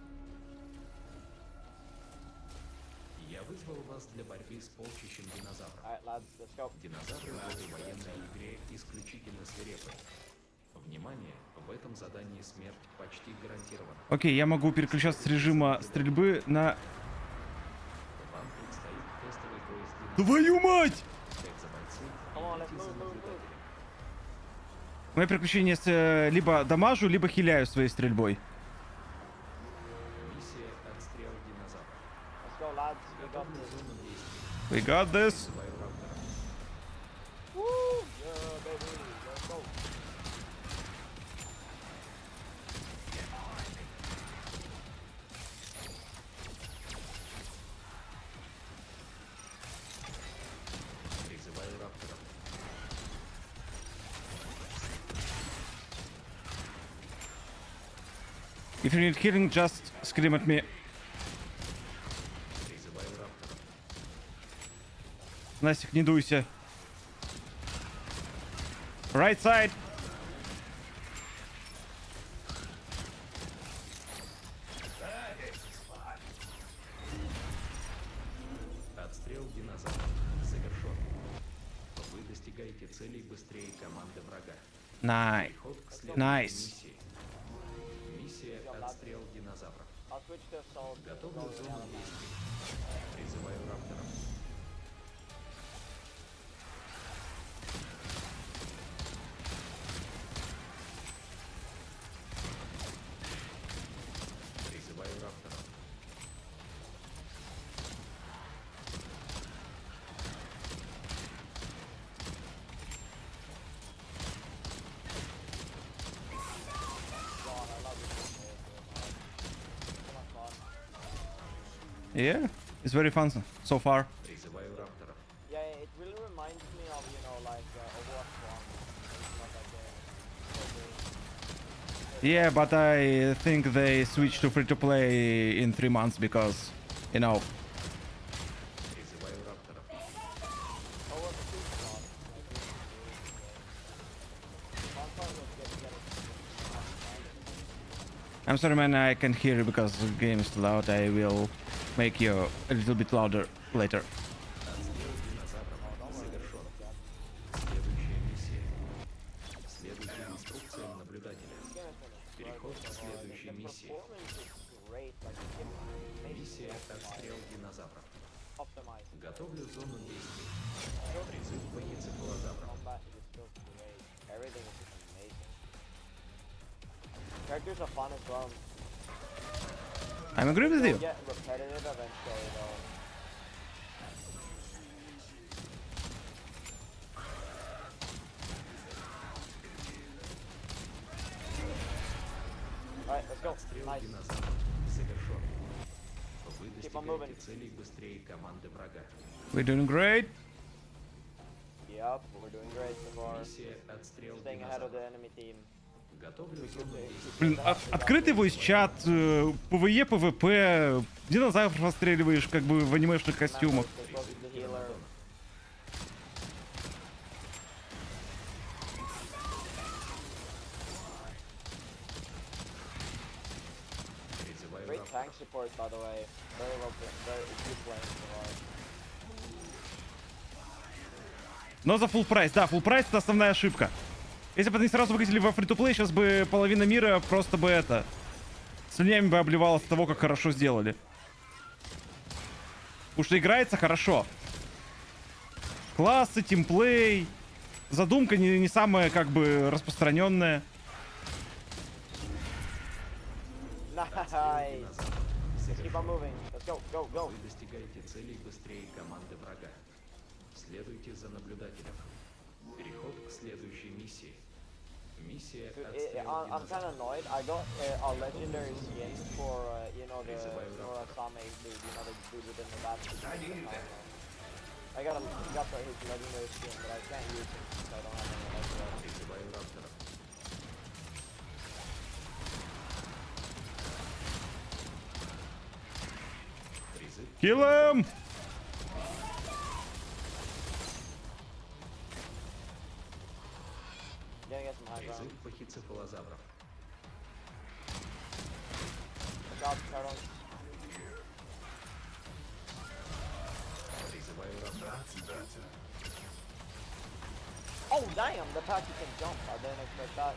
Я вызвал вас для борьбы с полчищем динозавров. Alright, lads, let's go. Динозавры в этой военной игре исключительно свирепы. Внимание, в этом задании смерть почти гарантирована. Окей, я могу переключаться с режима стрельбы на... Вам предстоит тестовый бой с динозаврами. Твою мать! Экзобойцы, Come on, let's идите за move, move, move. наблюдателем. Мое переключение с, э, либо дамажу, либо хиляю своей стрельбой. Миссия «Отстрел динозавра». Let's go, lads. We got Готовлю this. зону действия. We got this. Вызываю раптора. Woo! Yeah, baby. Let's go. Призываю раптора. If you need healing, just scream at me. Призываю раптора. Настик, не дуйся. Right side. Отстрел динозавра завершен. Вы достигаете целей быстрее команды врага. Най. Переход к следующей Nice. миссии. Миссия «Отстрел динозавра». I'll switch to assault. Готовлю Go зону down. действий. Призываю раптора. Призываю раптора. God, I love this game. So much fun. Yeah, it's very fun so far. Призываю раптора. Yeah, it really reminds me of, you know, like uh, Overwatch one. It's not like a... Yeah, but I think they switched to free to play in three months because, you know, Призываю раптора. Overwatch two is not. Like, really, really good. Fun part was getting get it. I'm sorry, man, I can't hear you because the game is too loud. I will make you a little bit louder later. Отстрел динозавров завершен. Следующая миссия. Следуйте инструкциям наблюдателя. Переход к следующей миссии. Performance is great. Like, it makes Миссия it «Отстрел динозавров». optimized. Готовлю зону действий. Призыв бронецефалозавра. Combat is just great. Everything is just amazing. Characters are fun as well. I'm agree with you. They'll get repetitive eventually though. let's go. Отстрел Nice. динозавра завершен. Вы Keep on moving. достигаете целей быстрее команды врага. We're doing great. Yep, we're doing great so far. Миссия «Отстрел Staying ahead of the динозавра». enemy team. Готовлю зону действия. Блин, от- открытый voice-чат, э, ПВЕ, ПВП, динозавров отстреливаешь, как бы в анимешных костюмах. Stay close to the healer. Призываю Great раптора. tank support, by the way. Very well played. Very good playing so far. Но за full прайс, да, full прайс это основная ошибка. Если бы они сразу выкатили во фри-то-плей, сейчас бы половина мира просто бы это... слюнями бы обливалась от того, как хорошо сделали. Потому что играется хорошо. Классы, тимплей. Задумка не, не самая, как бы, распространенная. Nice. Just keep on moving. Let's go, go, go. Вы достигаете целей быстрее команды врага. Следуйте за наблюдателем. Переход к следующей миссии. Миссия Dude, I, «Отстрел I, I'm kind of динозавра». annoyed. I got uh, a legendary skin for, uh, you know, the Norasame dude, you know, the dude within the basket. I needed that. I got, a, got the, his legendary skin, but I can't use it because I don't have any legendary. Призываю раптора. Призыв. Kill him! Gonna get some high ground. Призыв пахицефалозавров. Good job, Turtles. Призываю раптора. Oh, damn, the Packy can jump. I didn't expect that.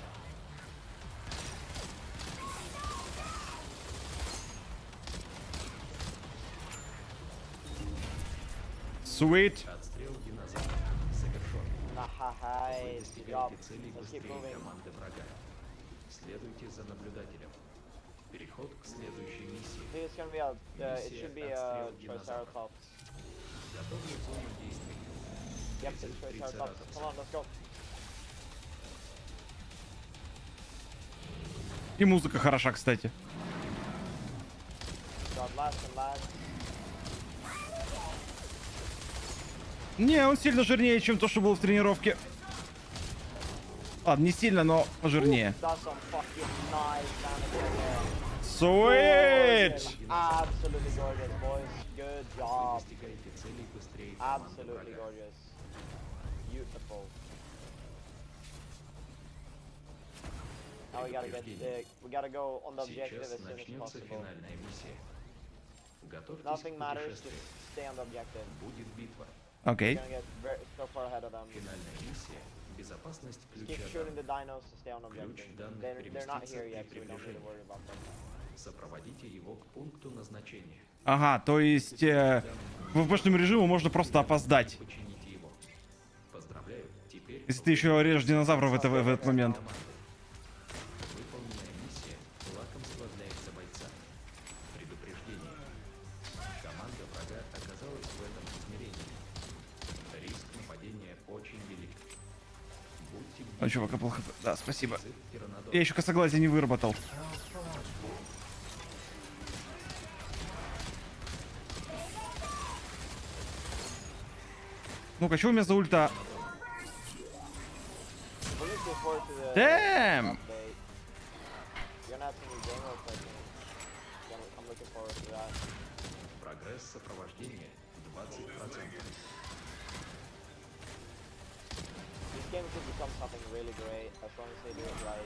Sweet. Отстрел динозавра завершен. Вы Nice. Good job. достигаете целей Let's keep быстрее moving. команды врага. Следуйте за наблюдателем. Переход к следующей I миссии. think it's gonna be a, uh, it should be a Triceratops. Готовлю зону действий. Yep, it's Triceratops. Come on, let's go. И музыка хороша, кстати. God, last and last. Не, он сильно жирнее, чем то, что было в тренировке. Ладно, не сильно, но пожирнее. That's some fucking nice damage right there. Sweet! Absolutely gorgeous, boys. Good Вы job. достигаете целей быстрее команды Absolutely врага. gorgeous. Beautiful. Now we gotta get the, we gotta go on the objective as Сейчас soon as начнется possible. финальная миссия. Готовьтесь Nothing к matters, путешествию. just stay on the objective. Будет битва. Окей. We're gonna get very, so far ahead of them. Финальная миссия. Безопасность Just ключа keep shooting the данных. dinos to stay on objective. Ключ данных They're, they're not переместится here при yet, so we don't need to приближении. worry about them. Сопроводите его к пункту назначения. Ага, то есть э, в ФБшном режиму можно просто опоздать. Почините его. Поздравляю. Теперь Если ты еще режешь динозавров в, это, в этот момент. выполненная миссия лакомство для экзобойца. Предупреждение. Команда врага оказалась в этом измерении. Риск нападения очень велик. Будьте А, чувака, плохо. Да, спасибо. бдительны. Тиранодон. Я еще косоглазие не выработал. Ну-ка, что у меня за ульта? We're looking forward to the Damn! update. You're gonna have some new game mode, but gonna- I'm looking forward to that. Прогресс сопровождения двадцать процентов. This game could become something really great as long as they do it right.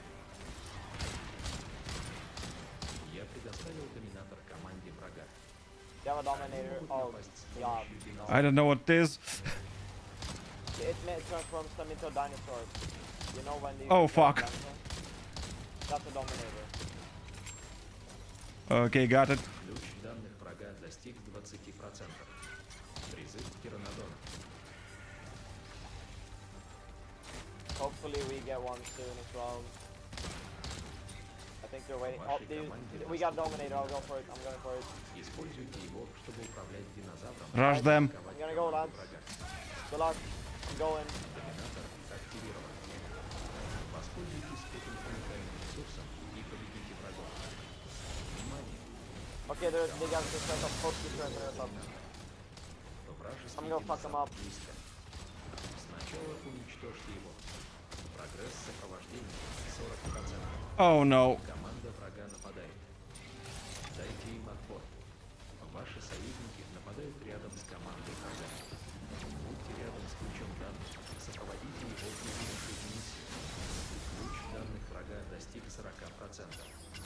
Я предоставил доминатор команде врага. They have a dominator. Oh, yeah. I don't know what it is. It may transforms them into dinosaurs. You know when they. Oh, become fuck. dinosaurs? That's a dominator. Окей, got it. Ключ данных врага достиг двадцати процентов. Призыв Тиранодона. Hopefully we get one soon as well. I think they're waiting. Oh, Вашей dude, команде we got достаточно dominator. I'll go for it. I'm going for it. Используйте его, чтобы управлять динозавром. Rush them. I'm gonna go, lads. Врага. Good luck. I'm going. Доминатор активирован. Воспользуйтесь этим уникальным ресурсом и победите врагов. Okay, they're, they got the set up, both the turret turret up. I'm gonna fuck them up. Сначала уничтожьте его. Прогресс сопровождения сорок процентов. Oh no. Команда врага нападает. Дайте им отпор. Ваши союзники нападают рядом с командой врага. Будьте рядом с ключом данных. Сопроводите его в ближайшую миссию. Ключ данных врага достиг сорока процентов.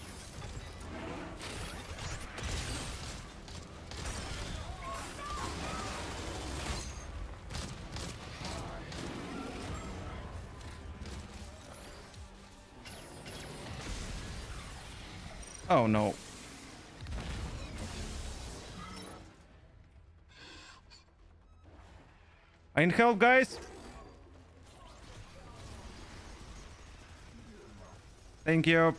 Oh no. I need help, guys. Thank you.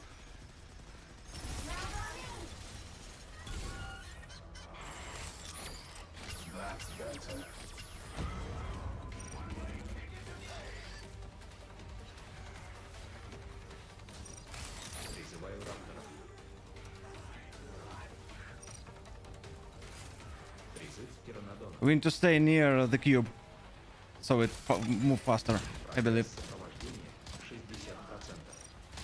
Призываю рапторов. Призыв Тиранодона. We need to stay near the cube, so it fa move faster, I believe. Сопровождение шестьдесят процентов.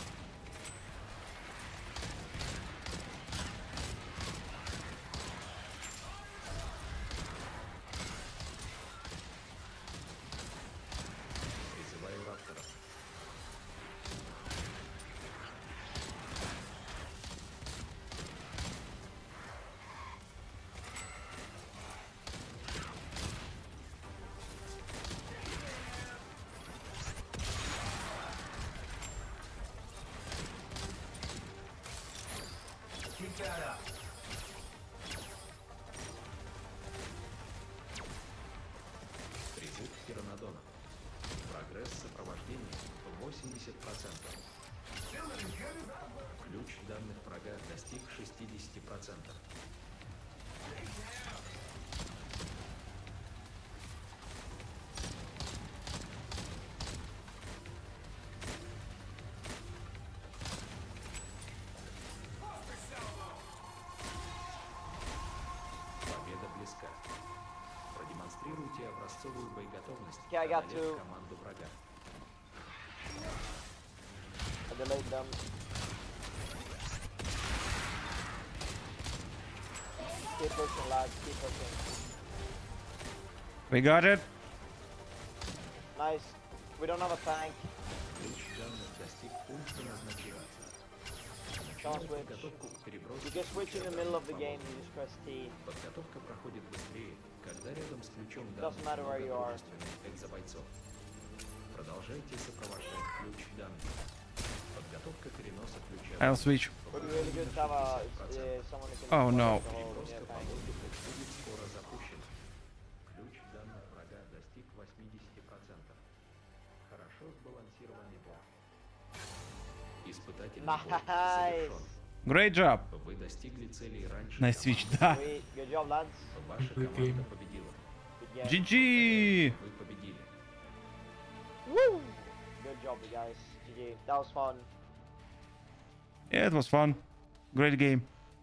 Призываю рапторов. Призыв Тиранодона. Прогресс сопровождения восемьдесят процентов. Ключ данных врага достиг шестьдесят процентов. Победа близка. Продемонстрируйте образцовую боеготовность, Okay, I got одолев two. команду врага. I delayed them. Keep pushing, lads. Keep pushing. We got it. Nice. We don't have a tank. Ключ данных достиг пункта назначения. Don't Начинаем switch. подготовку к переброске. You can switch in the middle of the game. You just press T. Подготовка проходит быстрее, когда рядом с ключом Doesn't matter where you are. дружественных экзобойцов. Продолжайте сопровождать ключ данных. Подготовка переноса ключа. I'll switch. Would be really good to have a, uh, someone who can Oh, no. the whole, Переброска yeah, по tank. воздуху будет скоро запущена. Ключ данных врага достиг восьмидесяти процентов. Хорошо сбалансированный бой. Испытательный бой Nice. завершен. Great job. Вы достигли целей раньше. Nice switch, да. Sweet. Good job, lads. Ваша команда победила. Good game. джи джи. Вы победили. Woo! Good job, you guys. G G. That was fun. Yeah, it was fun. Great game.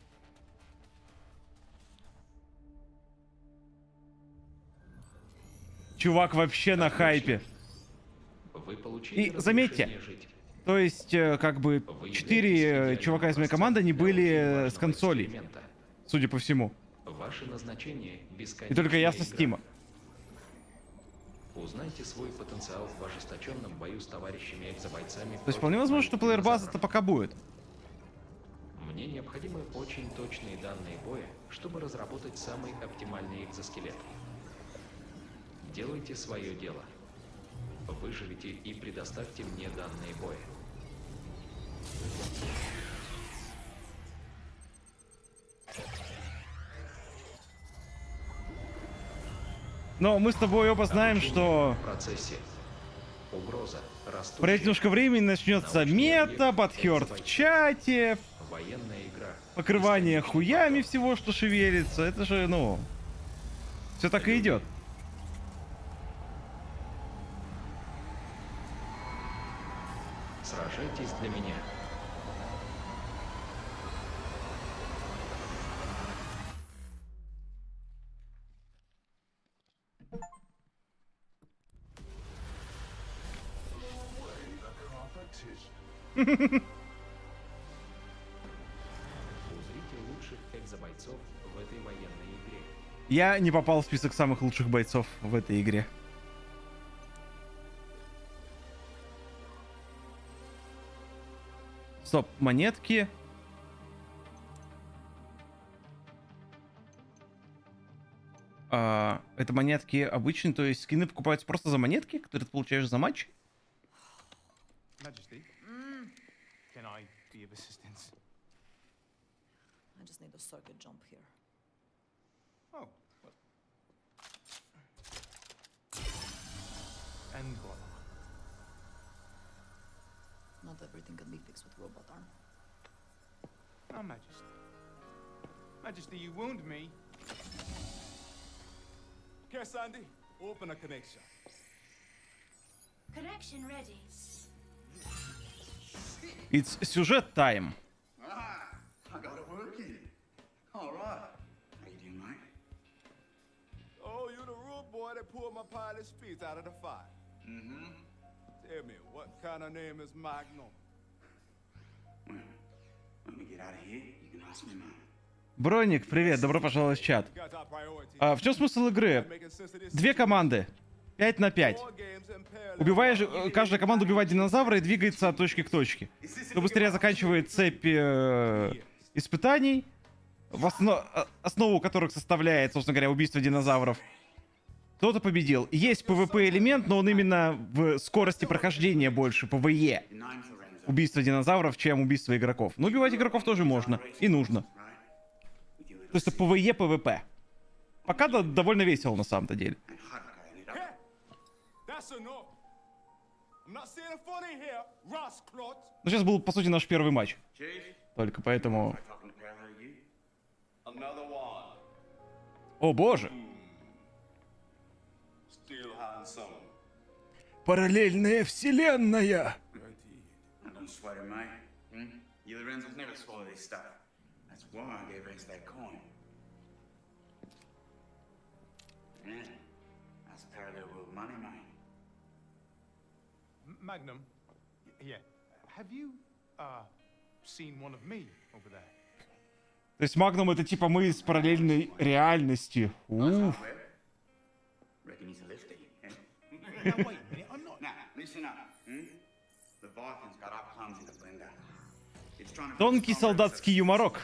Чувак вообще на хайпе. Вы получили И заметьте, разрешение жить. то есть, э, как бы, четыре э, чувака из моей команды, они были э, с консолей, Эксперимента. судя по всему. Ваше назначение И бесконечная только я со игра. Стима. Узнайте свой потенциал в ожесточенном бою с товарищами экзобойцами. То есть, вполне возможно, что плеер-база-то пока будет. Мне необходимы очень точные данные боя, чтобы разработать самый оптимальный экзоскелет. Делайте свое дело. Выживите и предоставьте мне данные боя. Но мы с тобой оба знаем, что В процессе угроза в растущая. пройденушка времени начнется мета, подхёрт в чате, Военная игра. покрывание хуями всего, что шевелится. Это же, ну, все так и идет. Сражайтесь для меня. Узрите лучших экзобойцов в этой военной игре. Я не попал в список самых лучших бойцов в этой игре. Стоп, монетки. А, это монетки обычные, то есть скины покупаются просто за монетки, которые ты получаешь за матч? Majesty, mm. can I be of assistance? I just need a circuit jump here. Oh, well. And voila. Not everything can be fixed with robot arm. Oh, Majesty. Majesty, you wound me. Okay, Sandy, open a connection. Connection ready. It's сюжет тайм. Ah, I got it working. All right. How you doing, mate? Oh, you the rude boy that pulled my pilot's feet out of the fire. Mm-hmm. Tell me, what kind of name is Magnum? Well, when we get out of here, you can ask me, man. Броник, привет, добро пожаловать в чат. А, в чем смысл игры? Две команды. пять на пять. Убиваешь, каждая команда убивает динозавра и двигается от точки к точке. Кто быстрее заканчивает цепь э, испытаний, в основ... основу которых составляет, собственно говоря, убийство динозавров, кто-то победил. Есть пэ вэ пэ элемент, но он именно в скорости прохождения больше, пэ вэ е. Убийство динозавров, чем убийство игроков. Но убивать игроков тоже можно и нужно. То есть это пэ вэ е, пэ вэ пэ. Пока да, довольно весело на самом-то деле. Ну, сейчас был, по сути, наш первый матч. Только поэтому... О, боже! Параллельная вселенная! Magnum, yeah. Have you uh, seen one of me over there? То есть Магнум это типа мы из параллельной реальности. Уф. Тонкий солдатский юморок.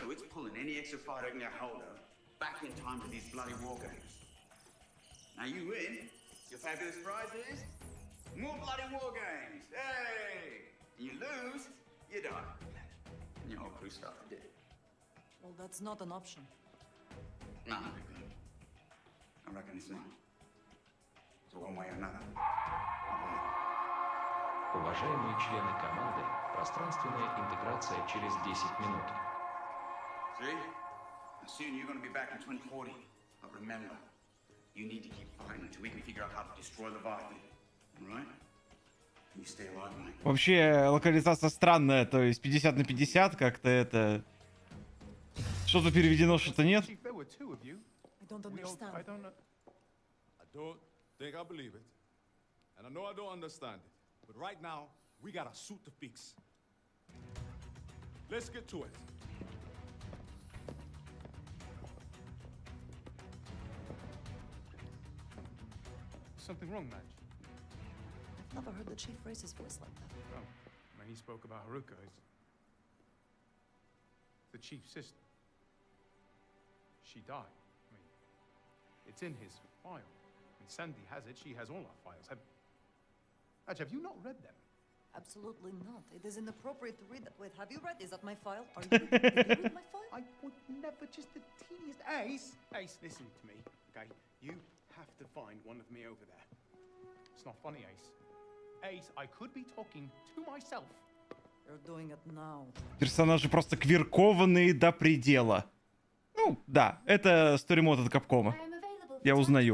More bloody war games. Hey! You lose, you die. And your whole crew started dead. Well, that's not an option. No, I reckon it's not. So one way or another. Уважаемые члены команды, пространственная интеграция через десять минут. See? Soon you're going to be back in twenty forty. But remember, you need to keep fighting until we can figure out how to destroy Leviathan. Вообще, локализация странная, то есть пятьдесят на пятьдесят, как-то это... Что-то переведено, что-то нет. Something wrong, Madge? I've never heard the chief raise his voice like that. Oh, when he spoke about Haruka, it's the chief's sister. She died. I mean, it's in his file. And Sandy has it. She has all our files. Have, Madge, have you not read them? Absolutely not. It is inappropriate to read that. Wait, have you read? Is that my file? Are you? Did you read my file? I would never, just the teeniest. Ace, Ace, listen to me, okay? You have to find one of me over there. It's not funny, Ace. Ace, I could be talking to myself. You're doing it now. Персонажи просто квиркованные до предела. Ну, да, это сторимод от Капкома. Я узнаю.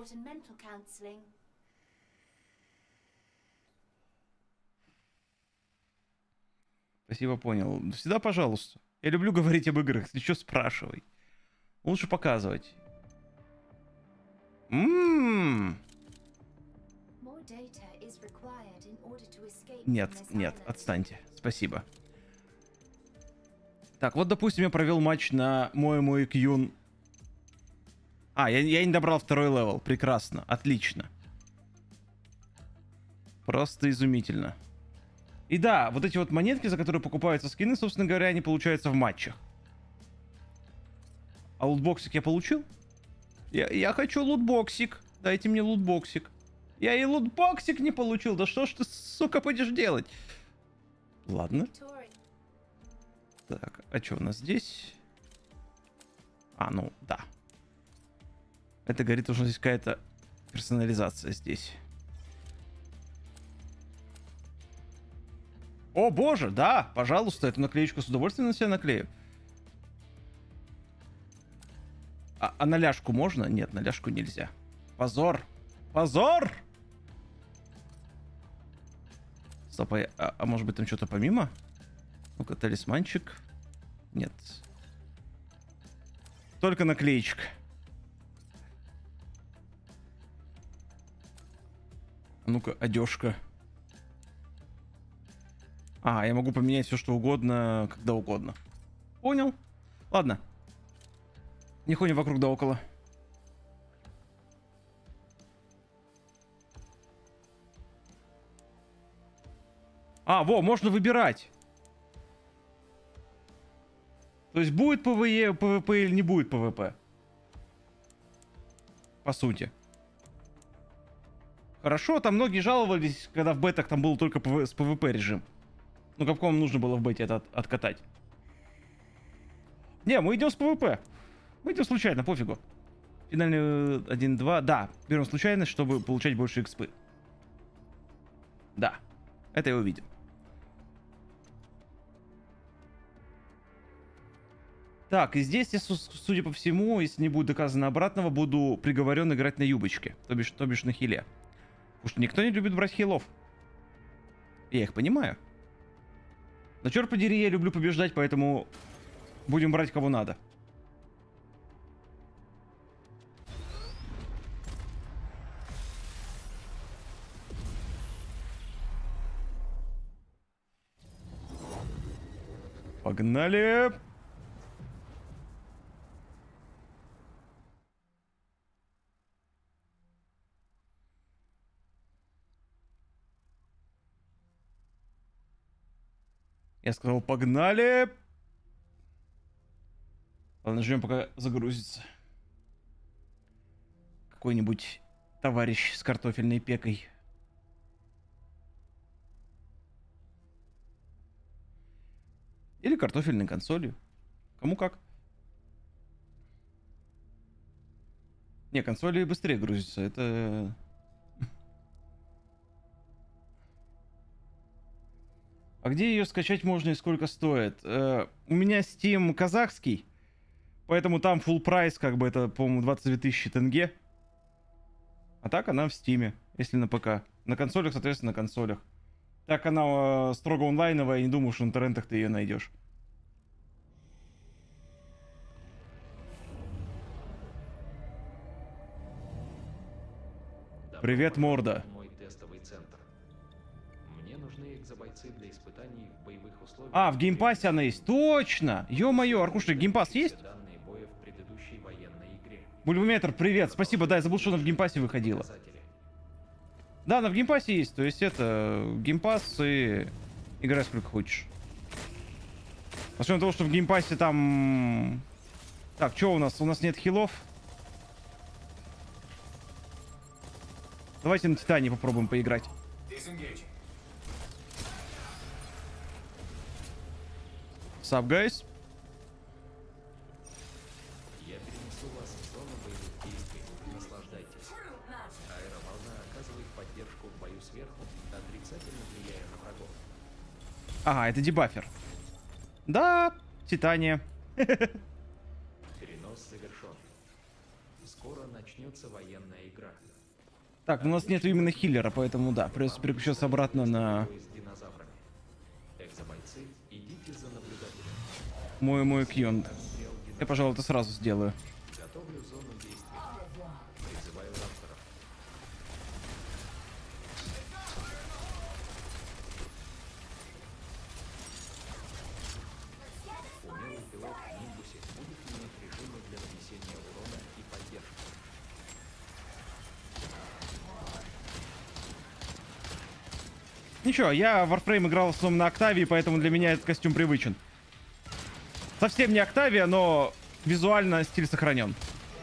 Спасибо, понял. Всегда пожалуйста. Я люблю говорить об играх. Если что, спрашивай. Лучше показывать. Ммм. More data is required in order to Нет, нет, отстаньте. Спасибо. Так, вот, допустим, я провел матч на мой мой Кьюн. А, я, я не добрал второй левел. Прекрасно, отлично. Просто изумительно. И да, вот эти вот монетки, за которые покупаются скины, собственно говоря, они получаются в матчах. А лутбоксик я получил? Я, я хочу лутбоксик. Дайте мне лутбоксик. Я и лутбоксик не получил. Да что ж ты, сука, будешь делать? Ладно. Так, а что у нас здесь? А, ну, да. Это говорит, что здесь какая-то персонализация здесь. О, боже, да, пожалуйста, эту наклеечку с удовольствием на себя наклею. А, а на ляжку можно? Нет, на ляжку нельзя. Позор! Позор! Стоп, а, а, а может быть там что-то помимо? Ну-ка, талисманчик. Нет. Только наклеечка. Ну-ка, одежка. А, я могу поменять все, что угодно, когда угодно. Понял. Ладно. Не ходим вокруг да около. А, во, можно выбирать. То есть будет ПВЕ, ПВП или не будет ПВП. По сути. Хорошо, там многие жаловались, когда в бетах там был только ПВ, с ПВП режим. Ну, Капкому нужно было в бете это от, откатать. Не, мы идем с ПВП. Мы идем случайно, пофигу. Финальный один-два. Да, берем случайность, чтобы получать больше экспы. Да, это я увидел. Так, и здесь я, судя по всему, если не будет доказано обратного, буду приговорен играть на юбочке. То бишь, то бишь на хиле. Потому что никто не любит брать хилов. Я их понимаю. Но черт подери, я люблю побеждать, поэтому будем брать кого надо. Погнали! Я сказал, погнали! Ладно, ждем, пока загрузится. Какой-нибудь товарищ с картофельной пекой. Или картофельной консолью. Кому как. Не, консоли быстрее грузятся. Это... А где ее скачать можно и сколько стоит? Э, у меня Steam казахский, поэтому там full прайс, как бы это, по-моему, двадцать две тысячи тенге. А так она в Steam, если на ПК. На консолях, соответственно, на консолях. Так она э, строго онлайновая, я не думаю, что на торрентах ты ее найдешь. Привет, морда. Для испытаний в боевых условиях. А, в геймпассе она есть. Точно! Ё-моё, Аркуша, геймпасс есть? Бульбометр, привет. Спасибо, да, я забыл, что она в геймпассе выходила. Да, она в геймпассе есть. То есть это геймпасс и играй сколько хочешь. После того, что в геймпассе там... Так, что у нас? У нас нет хилов. Давайте на Титане попробуем поиграть. Sup, guys? Я перенесу вас в зону боевых действий. Наслаждайтесь. Аэроволна оказывает поддержку в бою сверху, отрицательно влияя на врагов. Ага, это дебафер. Да, Титания. Перенос завершен. Скоро начнется военная игра. Так, у нас нет именно хиллера, поэтому да, придется переключаться обратно на... Мой мой Кьюн. Я, пожалуй, это сразу сделаю. Готовлю зону действия. Призываю рапторов. Ничего, я в Warframe играл в основном на Октавии, поэтому для меня этот костюм привычен. Совсем не Октавия, но визуально стиль сохранен.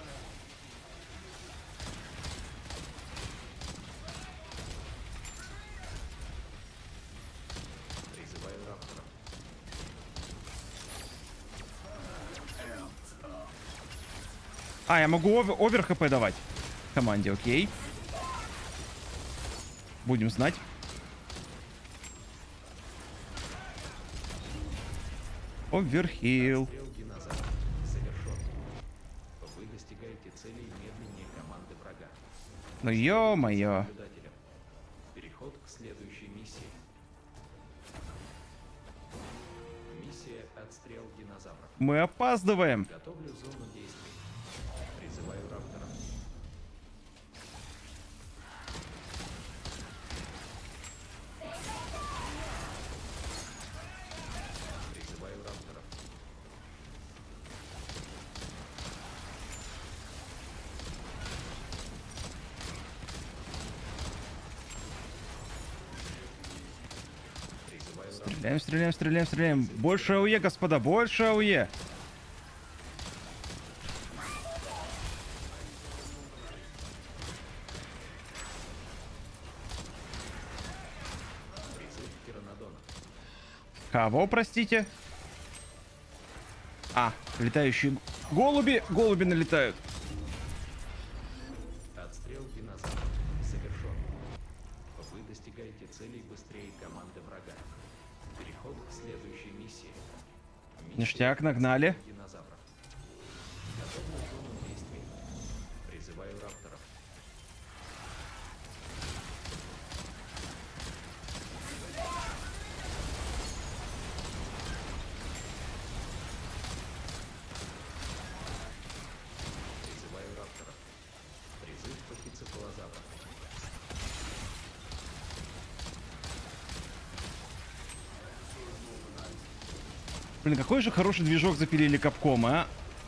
А, я могу овер, овер хп давать команде, окей. Будем знать. Оверхилл. Вы достигаете целей медленнее команды врага. Ну ё-моё. Переход к следующей миссии. Миссия «Отстрел динозавров». Мы опаздываем. Готовлю зону действий. Призываю раптора. Призываю раптора. Стреляем, стреляем, стреляем, стреляем. Больше АОЕ, господа, больше АОЕ. Кого, простите? А, летающие голуби. Голуби налетают. Отстрел динозавров завершен. Вы достигаете целей быстрее команды врага. Переход к следующей миссии. Ништяк, нагнали. Динозавров. Готовлю зону действий. Призываю рапторов. Призываю рапторов. Призыв пахицефалозавра. Блин, какой же хороший движок запилили Capcom, а?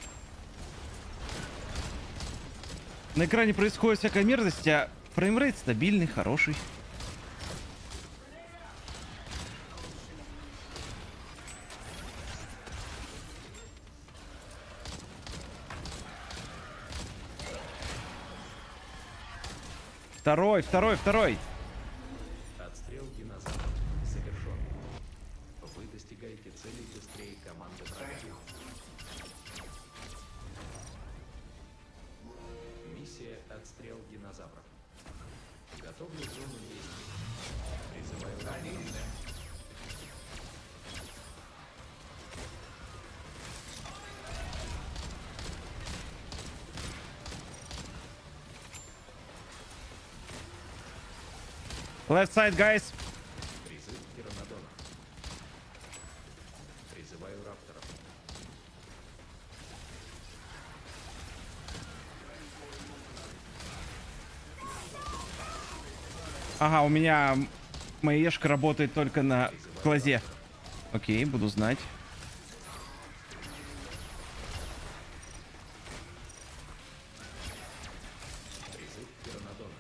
На экране происходит всякая мерзость, а фреймрейт стабильный, хороший. Второй, второй, второй. Отстрел динозавров завершен. Вы достигаете целей быстрее команды врага. Миссия «Отстрел динозавров». Готовлю зону действий. Призываю рапторов. Left side, guys. Призыв Пиранодона. Призываю рапторов. Ага, у меня маешка работает только на глазе. Окей, буду знать. Призыв Пиранодона.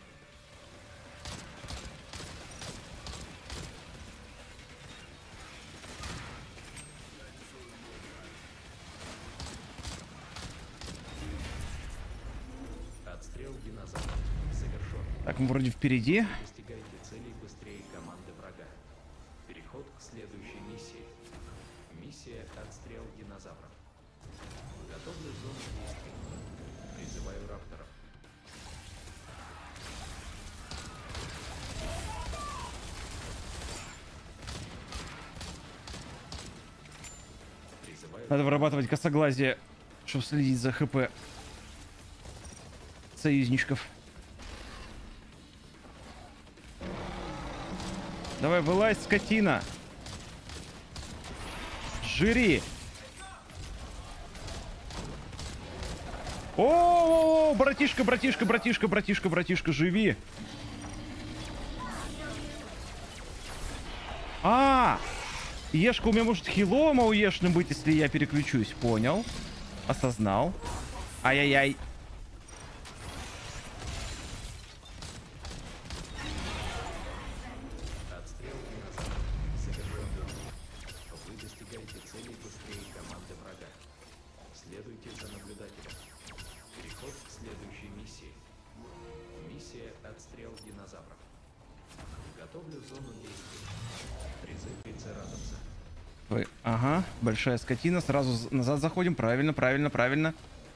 Отстрел динозавров завершен. Так, мы вроде впереди. Достигаете целей быстрее команды врага. Переход к следующей миссии. Миссия «Отстрел динозавров». Готовлю зону действий. Призываю рапторов. Призываю Надо вырабатывать косоглазие, чтобы следить за ХП союзничков. Давай, вылазь, скотина. Жири. О, братишка, братишка, братишка, братишка, братишка, живи. А, Ешка у меня может хилом ауешным быть, если я переключусь. Понял. Осознал. Ай-яй-яй. «Отстрел зону действия. Призыв трицератопса. Ой, ага, большая скотина. Сразу назад заходим. Правильно, правильно, правильно.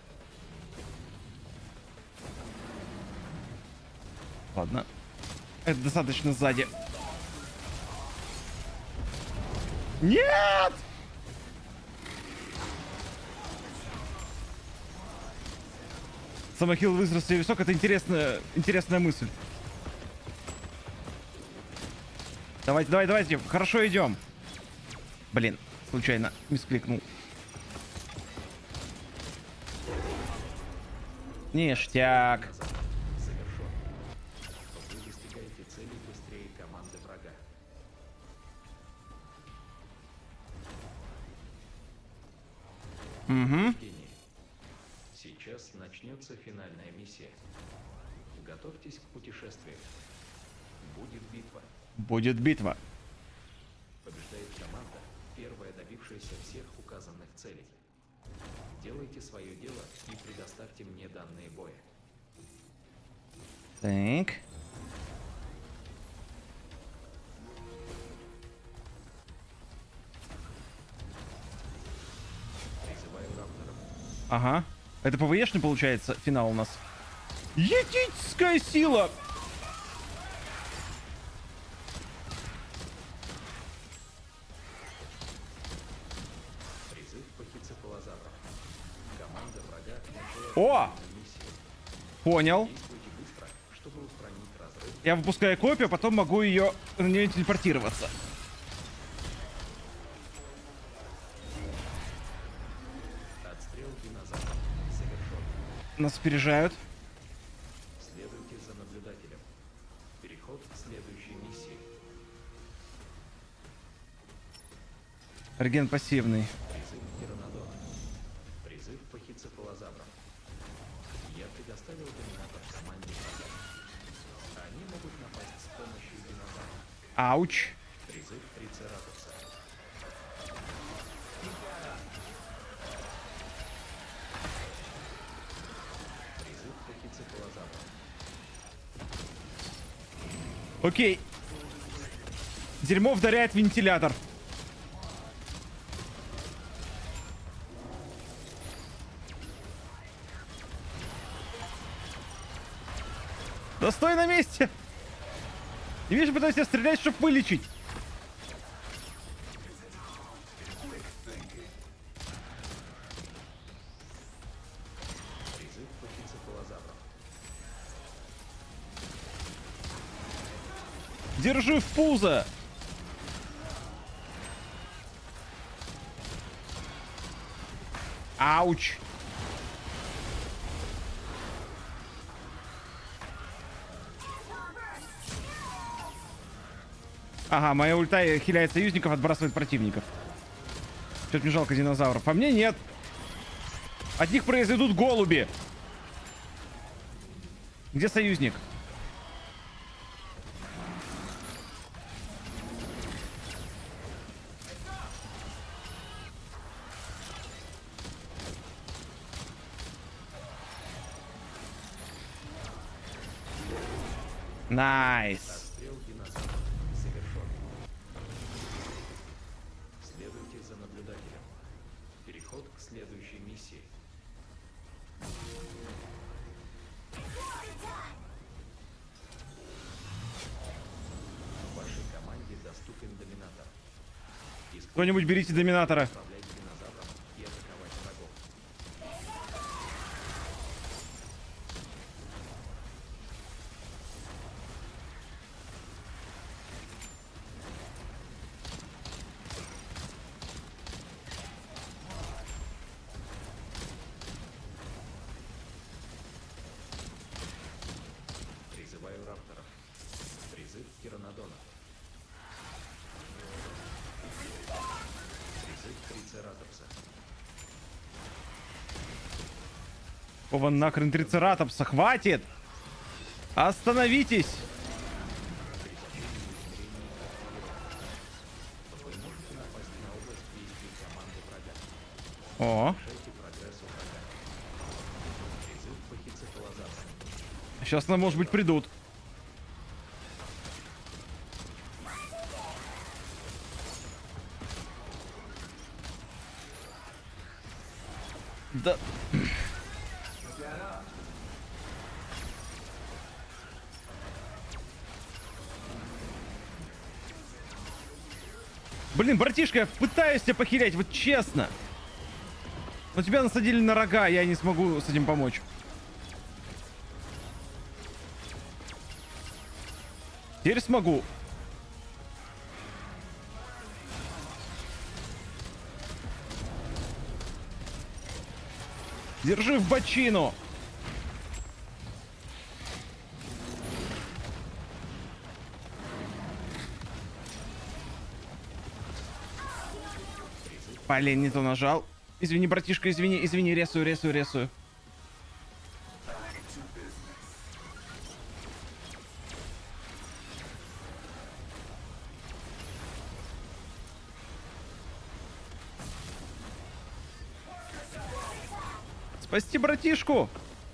Ладно. Это достаточно сзади. Нет! Самохил вызрос и высок. Это интересная, интересная мысль. Давайте, давайте, давайте. Хорошо идем. Блин, случайно мискликнул. Ништяк. Завершен. Вы достигаете цели быстрее команды врага. Угу. Сейчас начнется финальная миссия. Готовьтесь к путешествию. Будет битва. Будет битва. Побеждает команда, первая добившаяся всех указанных целей. Делайте свое дело и предоставьте мне данные боя. Так. Призываю рапторов. Ага. Это ПВЕшный получается финал у нас. Етическая сила! Призыв пахицефалозавров. Команда врага начала О! миссию. Понял. Действуйте быстро, чтобы устранить разрыв. Я выпускаю копию, потом могу ее на нее телепортироваться. Отстрел динозавров завершен. Нас опережают. Следуйте за наблюдателем. Переход к следующей миссии. Реген пассивный. Призыв Тиранодона. Призыв пахицефалозавров. Я предоставил доминатор команде врага. Они могут напасть с помощью динозавров. Ауч. Призыв трицератопса. Призыв пахицефалозавров. Окей. Дерьмо вдаряет вентилятор. Да стой на месте! Не видишь, пытаюсь я стрелять, чтобы вылечить. Призыв пахицефалозавров. Держи в пузо! Ауч! Ага, моя ульта хиляет союзников, отбрасывает противников. Что-то мне жалко динозавров. А мне нет. От них произойдут голуби. Где союзник? Найс. Отстрел динозавров завершен. Следуйте за наблюдателем. Переход к следующей миссии. В вашей команде доступен доминатор. Кто-нибудь берите доминатора. Управлять динозавром и атаковать врагов. Призываю рапторов. Призыв Тиранодона. Призыв трицератопса. О, нахрен трицератопса, хватит! Остановитесь! Вы можете напасть на область действий команды врага. О, Мешайте прогрессу врага. Призыв пахицефалозавра. сейчас нам, может быть, придут. Да. Блин, братишка, я пытаюсь тебя похилять, вот честно. Но тебя насадили на рога, я не смогу с этим помочь. Теперь смогу. Держи в бочину. Блин, не то нажал. Извини, братишка, извини, извини, ресую, ресую, ресую. Спасти братишку!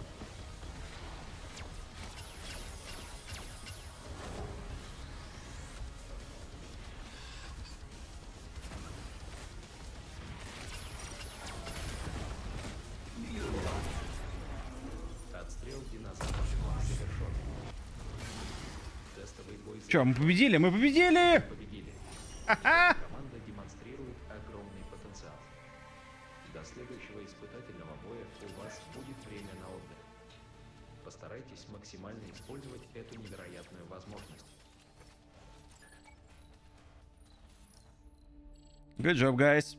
Че, мы победили? Мы победили! Победили. Ха-ха! Команда демонстрирует огромный потенциал. До следующего испытательного боя у вас будет время на отдых. Постарайтесь максимально использовать эту невероятную возможность. Good job, guys.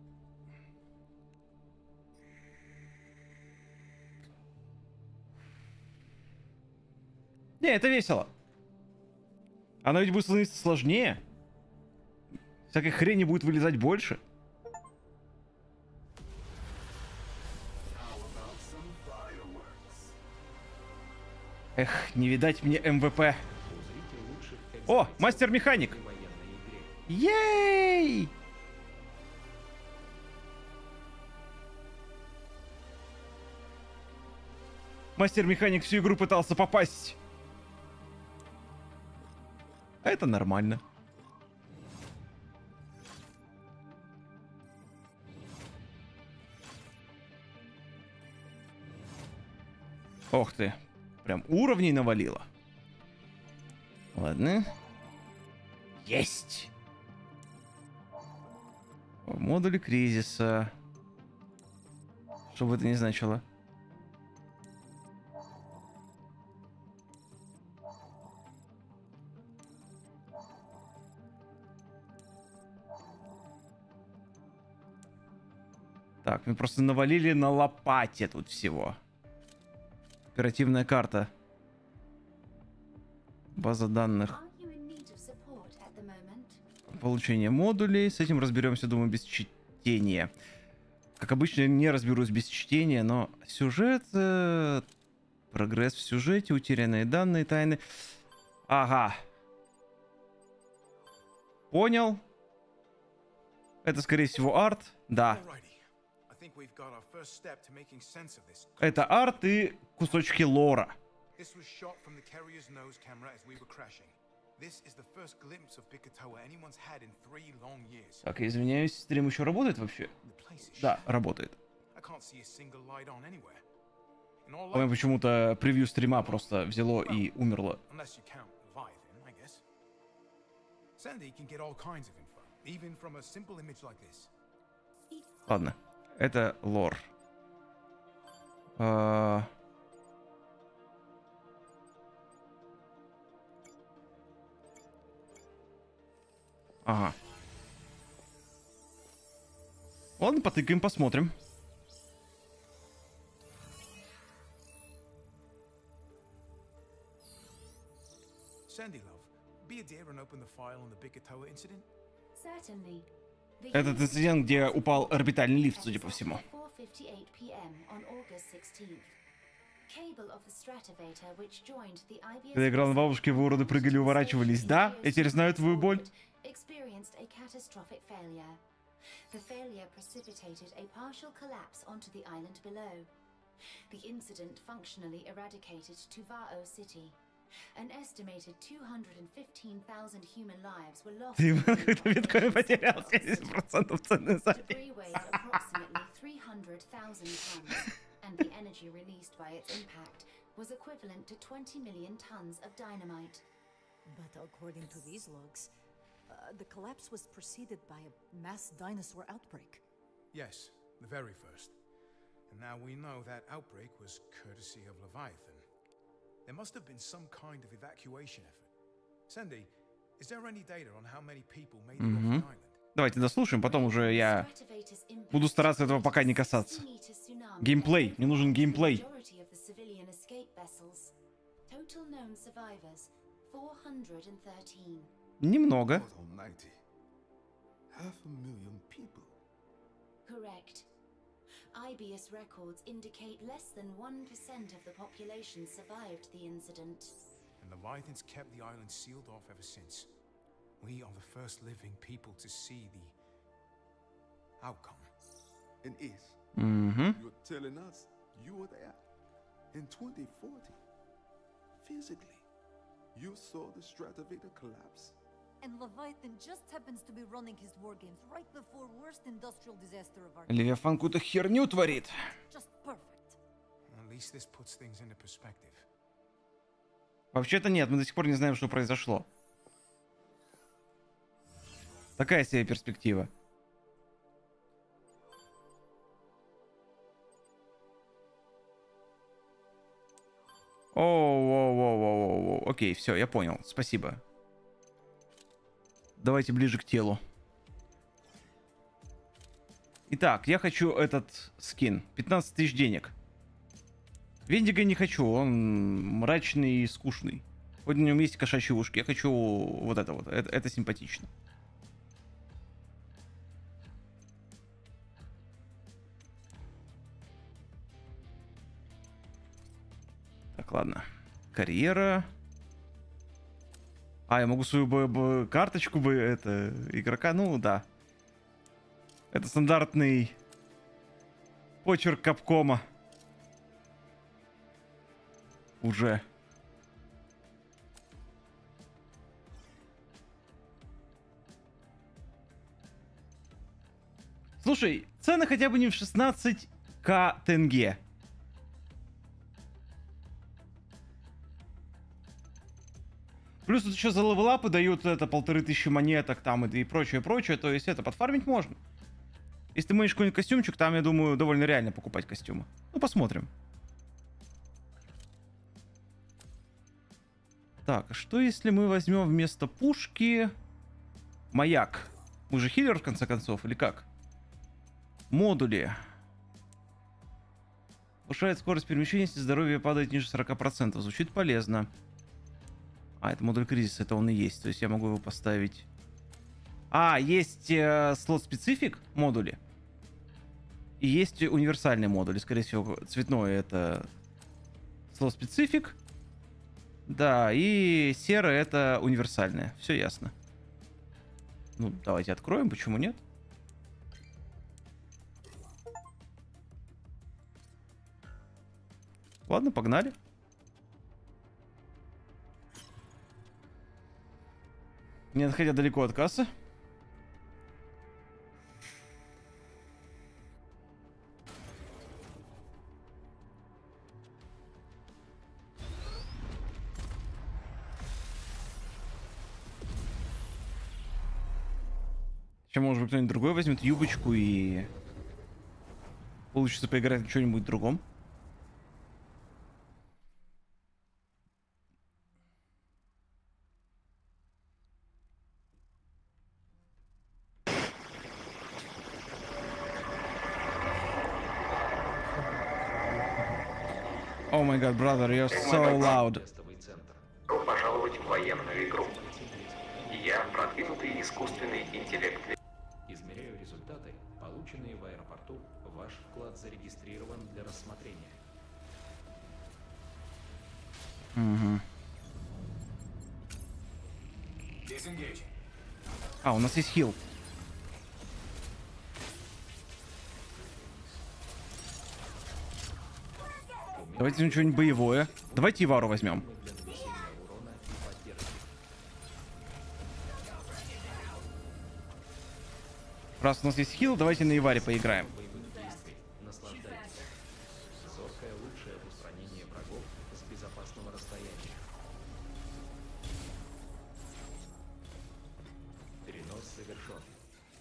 Не, это весело. Она ведь будет становиться сложнее. Всякой хрени будет вылезать больше. Эх, не видать мне эм вэ пэ. О, мастер-механик. Ей! Мастер-механик всю игру пытался попасть. Это нормально. Ох ты. Прям уровней навалило. Ладно. Есть. В модуле кризиса. Что бы это ни значило. Так, мы просто навалили на лопате тут всего. Оперативная карта. База данных. Получение модулей. С этим разберемся, думаю, без чтения. Как обычно, не разберусь без чтения, но сюжет... Э, прогресс в сюжете, утерянные данные, тайны. Ага. Понял. Это, скорее всего, арт. Да. Это арт и кусочки лора. Так, я извиняюсь, стрим еще работает вообще? Да, работает. У меня почему-то превью стрима просто взяло и умерло. Ладно, это лор. А... Ага. Ладно, потыкаем, посмотрим. Этот инцидент, где упал орбитальный лифт, судя по всему. Когда играл на бабушке, вы уроды прыгали и уворачивались. Да? Я теперь знаю твою боль. The failure precipitated a partial collapse onto the island below. The incident functionally eradicated Tuvao City. An estimated two hundred fifteen thousand human lives were lost. Ты как-то биткоин потерял семьдесят процентов цены за hundred thousand tons, and the energy released by its impact was equivalent to twenty million tons of dynamite. But according to these logs, uh, the collapse was preceded by a mass dinosaur outbreak. Yes, the very first. And now we know that outbreak was courtesy of Leviathan. There must have been some kind of evacuation effort. Sandy, is there any data on how many people made it off the island? Давайте дослушаем, потом уже я буду стараться этого пока не касаться. Геймплей. Мне нужен геймплей. Немного. Correct. Ibius records indicate less than one percent of the population survived the incident. And the Leviathans kept the island sealed off ever since. We are the first living people to see the outcome. And is Mm-hmm. you're telling us you were there in twenty forty. Physically, you saw the Stratovator collapse. And Leviathan just happens to be running his war games right before worst industrial disaster of our Левиафан какую-то херню творит. Just perfect. At least this puts things into perspective. Вообще-то нет, мы до сих пор не знаем, что произошло. Такая себе перспектива. О-о-о-о-о-о. Окей, все, я понял. Спасибо. Давайте ближе к телу. Итак, я хочу этот скин. пятнадцать тысяч денег. Вендиго не хочу, он мрачный и скучный. Вот на нем есть кошачьи ушки. Я хочу вот это вот. Это, это симпатично. Так, ладно. Карьера. А, я могу свою бы, бы, карточку бы, это, игрока, ну да. Это стандартный почерк Капкома. Уже. Слушай, цены хотя бы не в шестнадцать тысяч тенге. Плюс тут еще за левелапы дают это полторы тысячи монеток там и, и прочее, прочее. То есть это подфармить можно. Если ты имеешь какой-нибудь костюмчик, там, я думаю, довольно реально покупать костюмы. Ну, посмотрим. Так, а что если мы возьмем вместо пушки маяк? Мы же хиллер, в конце концов, или как? Модули. Повышает скорость перемещения, если здоровье падает ниже сорока процентов. Звучит полезно. А, это модуль кризиса, это он и есть. То есть я могу его поставить... А, есть э, слот-специфик модули. И есть универсальный модуль. Скорее всего, цветной это слот-специфик. Да, и серый это универсальное. Все ясно. Ну, давайте откроем, почему нет? Ладно, погнали. Не отходя далеко от кассы. Сейчас, может быть, кто-нибудь другой возьмет юбочку и получится поиграть в что-нибудь другом. Oh my god, brother, you're so loud. Добро пожаловать в военную игру. Я продвинутый искусственный интеллект. Измеряю результаты, полученные в аэропорту. Ваш вклад зарегистрирован для рассмотрения. Угу. А, у нас есть хил. Давайте возьмем что-нибудь боевое. Давайте Ивару возьмем. Раз у нас есть хил, давайте на Иваре поиграем.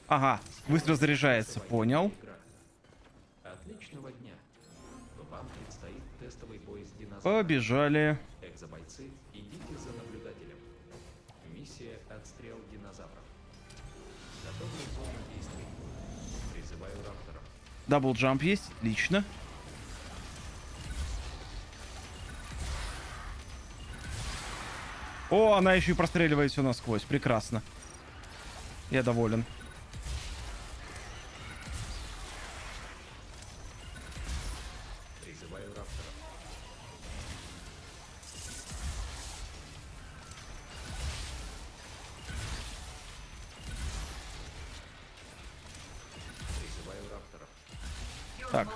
Ага, выстрел заряжается, понял. Отличного дня. Вам предстоит тестовый бой с динозавром. Побежали. Экзобойцы, идите за наблюдателем. Миссия «Отстрел динозавров». Готовы к зоне действий. Призываю рапторов. Даблджамп есть, отлично. О, она еще и простреливает все насквозь. Прекрасно. Я доволен. Призываю рапторов. Призываю рапторов. Так.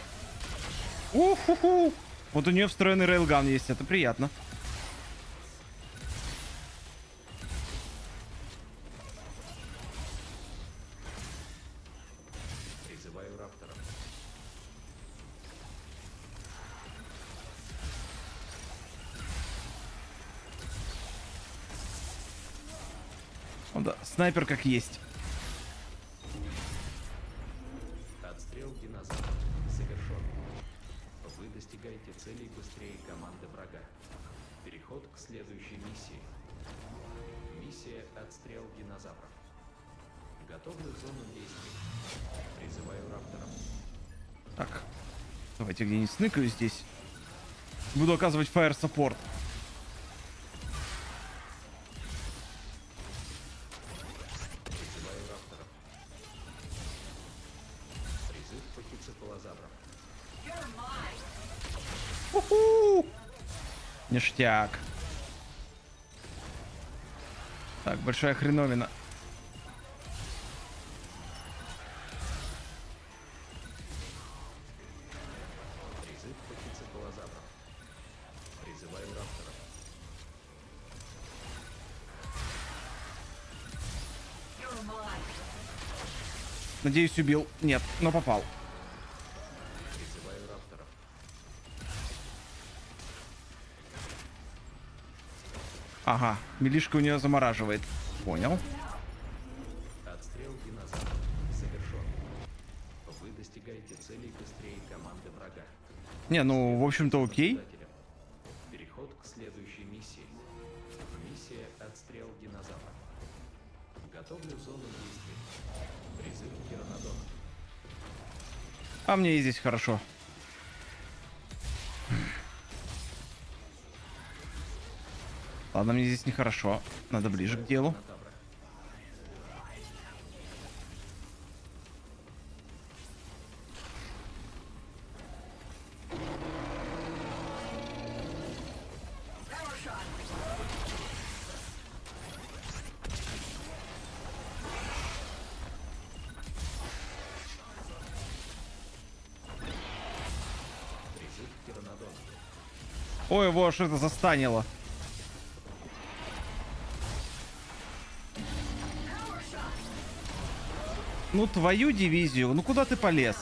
Уху-ху. Вот у нее встроенный рейлган есть, это приятно. Призываю рапторов. Ну да, снайпер как есть. Отстрел динозавров завершен. Вы достигаете целей быстрее команды врага. Переход к следующей миссии. Миссия «Отстрел динозавров». Готовлю зону действий. Призываю рапторов. Так. Давайте где-нибудь сныкаю здесь. Буду оказывать fire support. Призываю рапторов. Призыв пахицефалозавров. Уху! Ништяк. Так, большая хреновина. Призыв пахицефалозавров. Призываю рапторов. Надеюсь, убил. Нет, но попал. Призываю рапторов. Ага, милишка у нее замораживает. Понял. Отстрел динозавров завершен. Вы достигаете целей быстрее команды врага. Не, ну, в общем-то, окей. Переход к следующей миссии. Миссия «Отстрел динозавров». Готовлю зону действий. Призыв Тиранодона. А мне и здесь хорошо. Ладно, мне здесь нехорошо. Надо ближе к делу. Призыв Тиранодона. Ой, его что это застанило. Ну, твою дивизию. Ну, куда ты полез?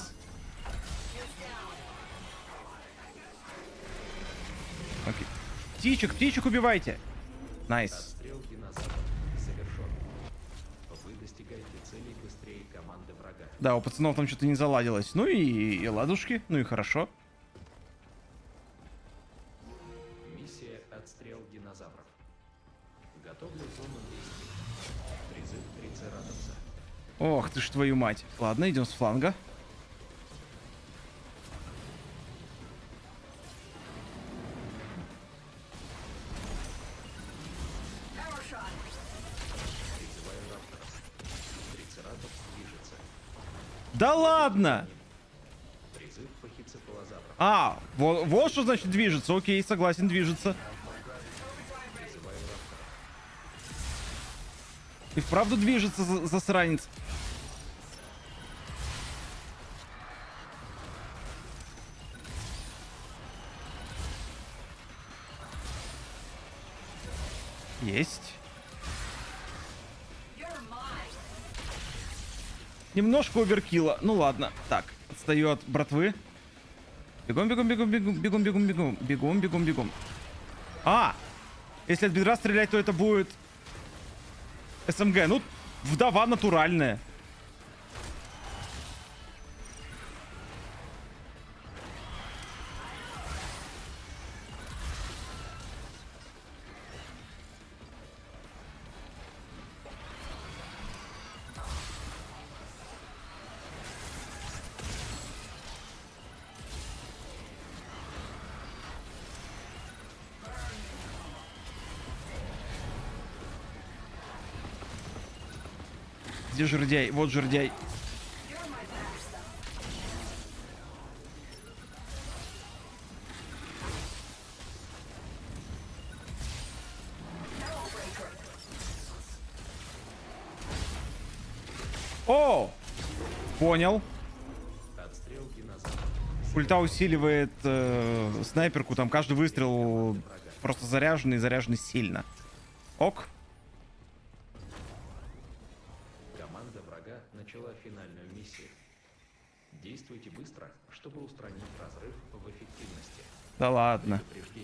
Окей. Птичек, птичек убивайте. Найс. Отстрел динозавров завершен. Вы достигаете целей быстрее команды врага. Да, у пацанов там что-то не заладилось. Ну и, и ладушки. Ну и хорошо. Миссия «Отстрел динозавров». Готовлю зону действий. Призыв Трицератопса. Ох ты ж твою мать. Ладно, идем с фланга. Призываю рапторов. Трицератопс движется. Да ладно! Призыв пахицефалозавров. А, вот, вот что значит движется. Окей, согласен, движется. Призываю рапторов. И вправду движется, за- засранец. Есть. Немножко оверкилла. Ну ладно. Так, отстаю от братвы. Бегом, бегом, бегом, бегом, бегом, бегом, бегом, бегом, бегом, бегом. А! Если от бедра стрелять, то это будет СМГ. Ну, вдова натуральная. Где жердяй? Вот жердяй. О! Понял. Ульта усиливает э, снайперку. Там каждый выстрел просто заряженный, заряженный сильно. Ок. Команда врага начала финальную миссию. Действуйте быстро, чтобы устранить разрыв в эффективности. Да ладно.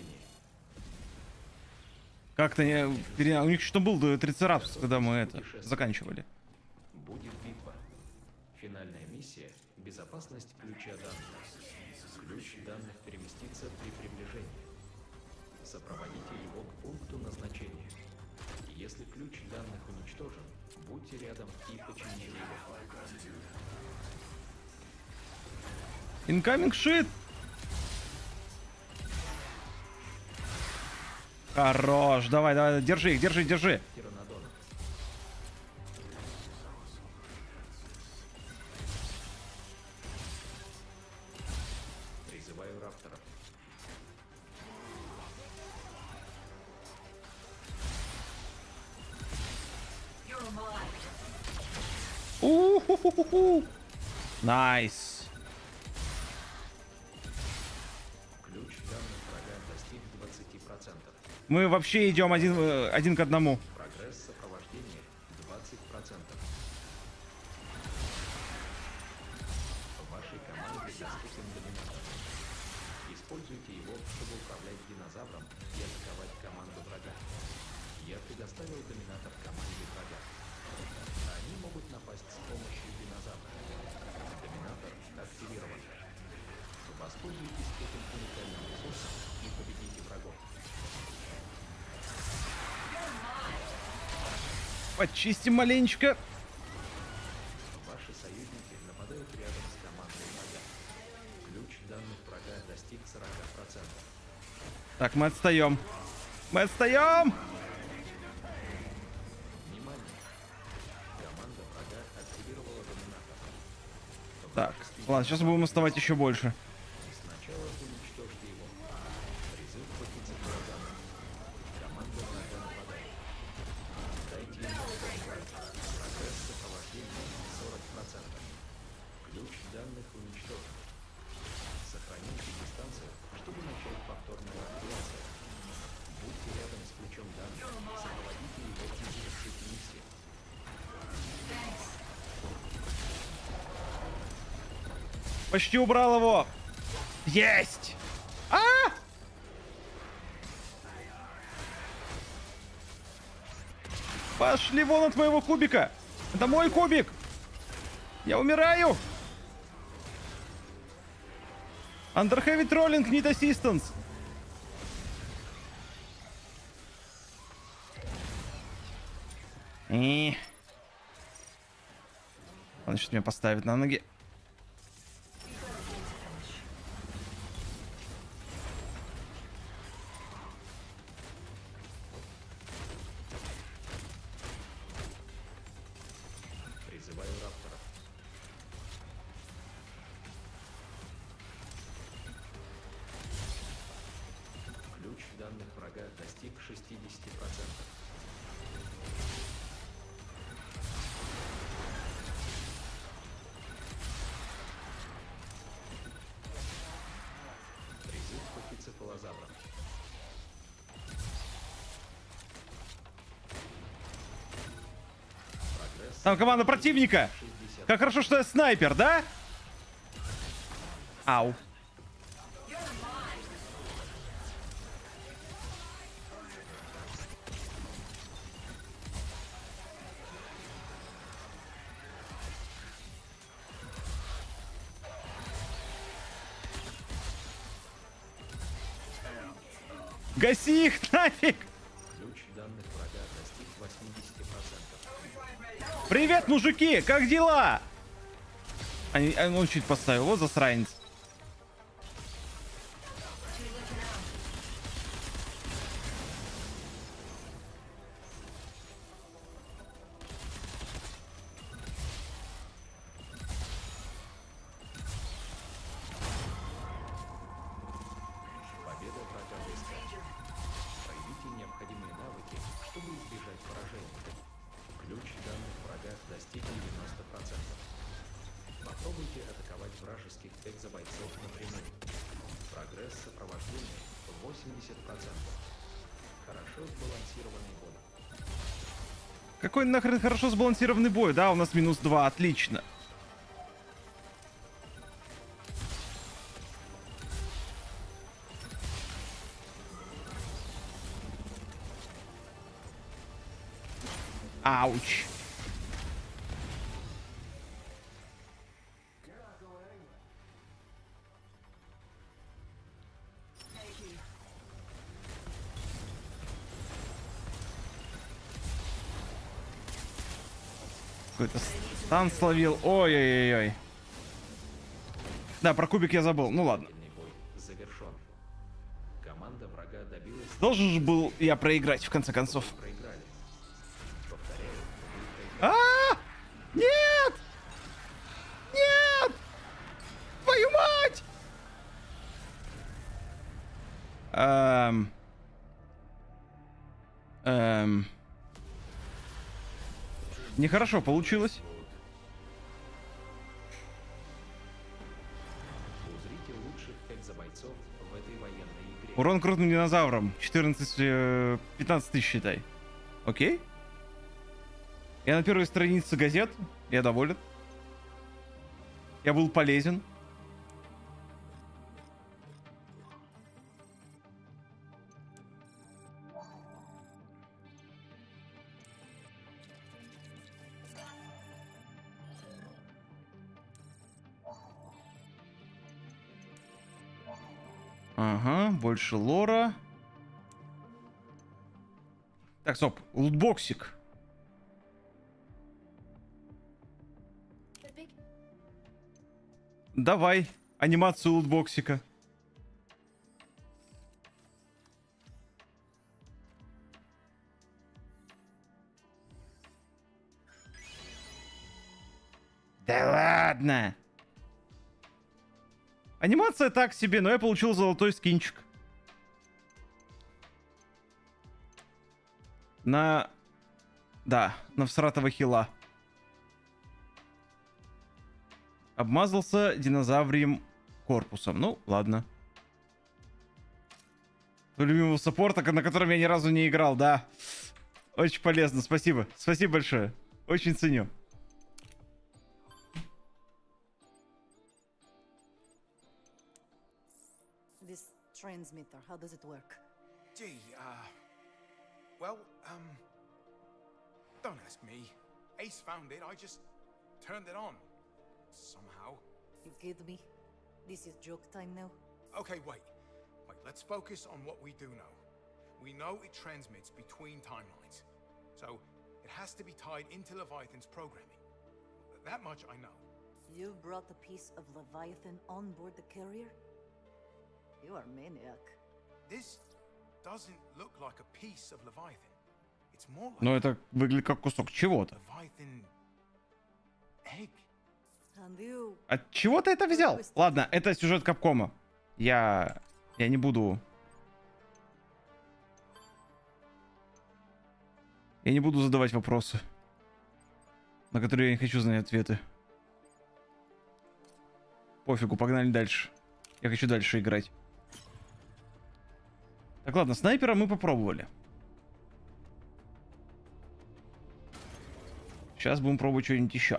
Как-то не... У них что был трицерапс, когда мы это заканчивали. Будет битва. Финальная миссия — безопасность ключа данных. Ключ данных переместится при приближении. Сопроводите его к пункту назначения. Если ключ данных уничтожен, будьте рядом и почините его. Incoming shit. Хорош, давай, давай, держи их, держи, держи. Призываю рапторов. У-ху-ху-ху-ху. Найс. Ключ данных врага достиг двадцати процентов. Мы вообще идем один, один к одному. Прогресс сопровождения двадцать процентов. В вашей команде доступен доминатор. Используйте его, чтобы управлять динозавром и атаковать команду врага. Я предоставил доминатор команде врага. Они могут напасть с помощью динозавра. Доминатор активирован. Воспользуйтесь этим уникальным ресурсом и победите врагов. Почистим маленечко. Ваши союзники нападают рядом с командой врага. Ключ данных врага достиг сорока процентов. Так, мы отстаем. Мы отстаем! Внимание! Команда врага активировала доминатор. Так, ладно, сейчас будем оставать еще больше. Сначала уничтожьте его. Призыв похитителя данных. Команда врага нападает. Дайте им возможность. Прогресс сопровождения сорок процентов. Ключ данных уничтожен. Сохраните дистанцию, чтобы начать повторную активацию. Будьте рядом с ключом данных. Сопроводите его и завершите миссию. Почти убрал его. Есть! А! Пошли вон от моего кубика. Это мой кубик. Я умираю. Under heavy trolling, need assistance. И... Он сейчас меня поставит на ноги. Призываю рапторов. Ключ данных врага достиг шестидесяти процентов. Призыв пахицефалозавров. Прогресс. Там команда противника. Как хорошо, что я снайпер, да? Ау. Гаси их нафиг! Ключ данных врага достиг восьмидесяти процентов. Привет, мужики! Как дела? Они, он чуть поставил, вот засранец. Попробуйте атаковать вражеских экзобойцов напрямую. Прогресс сопровождения восемьдесят процентов. Хорошо сбалансированный бой. Какой нахрен хорошо сбалансированный бой? Да, у нас минус два, отлично. Ауч. Какой-то стан словил. Ой-ой-ой. Да, про кубик я забыл. Ну ладно. Завершен. Команда врага добилась... Должен же был я проиграть, в конце концов. Проиграли. Повторяю. А! Нет! Нет! Твою мать! Эм... Эм... Нехорошо получилось. Узрите лучших экзобойцов в этой военной игре. Урон крупным динозаврам. четырнадцать-пятнадцать тысяч, считай. Окей. Я на первой странице газет. Я доволен. Я был полезен. Ага, больше лора. Так, стоп, лутбоксик. Давай, анимацию лутбоксика. Да ладно. Анимация так себе, но я получил золотой скинчик. На... Да, на всратого хила. Обмазался динозаврием корпусом. Ну, ладно. Любимого саппорта, на котором я ни разу не играл, да. Очень полезно, спасибо. Спасибо большое. Очень ценю. This transmitter, how does it work? Gee, uh... Well, um... Don't ask me. Ace found it, I just turned it on. Somehow. You kid me? This is joke time now? Okay, wait. Wait, let's focus on what we do know. We know it transmits between timelines. So, it has to be tied into Leviathan's programming. That much I know. You brought a piece of Leviathan on board the carrier? You are maniac. This doesn't look like a piece of Leviathan. It's more like Но это выглядит как кусок чего-то. Leviathan egg. And you... От чего ты это взял? Ладно, это сюжет Капкома. Я... Я не буду... Я не буду задавать вопросы, на которые я не хочу знать ответы. Пофигу, погнали дальше. Я хочу дальше играть. Так, ладно, снайпера мы попробовали. Сейчас будем пробовать что-нибудь еще.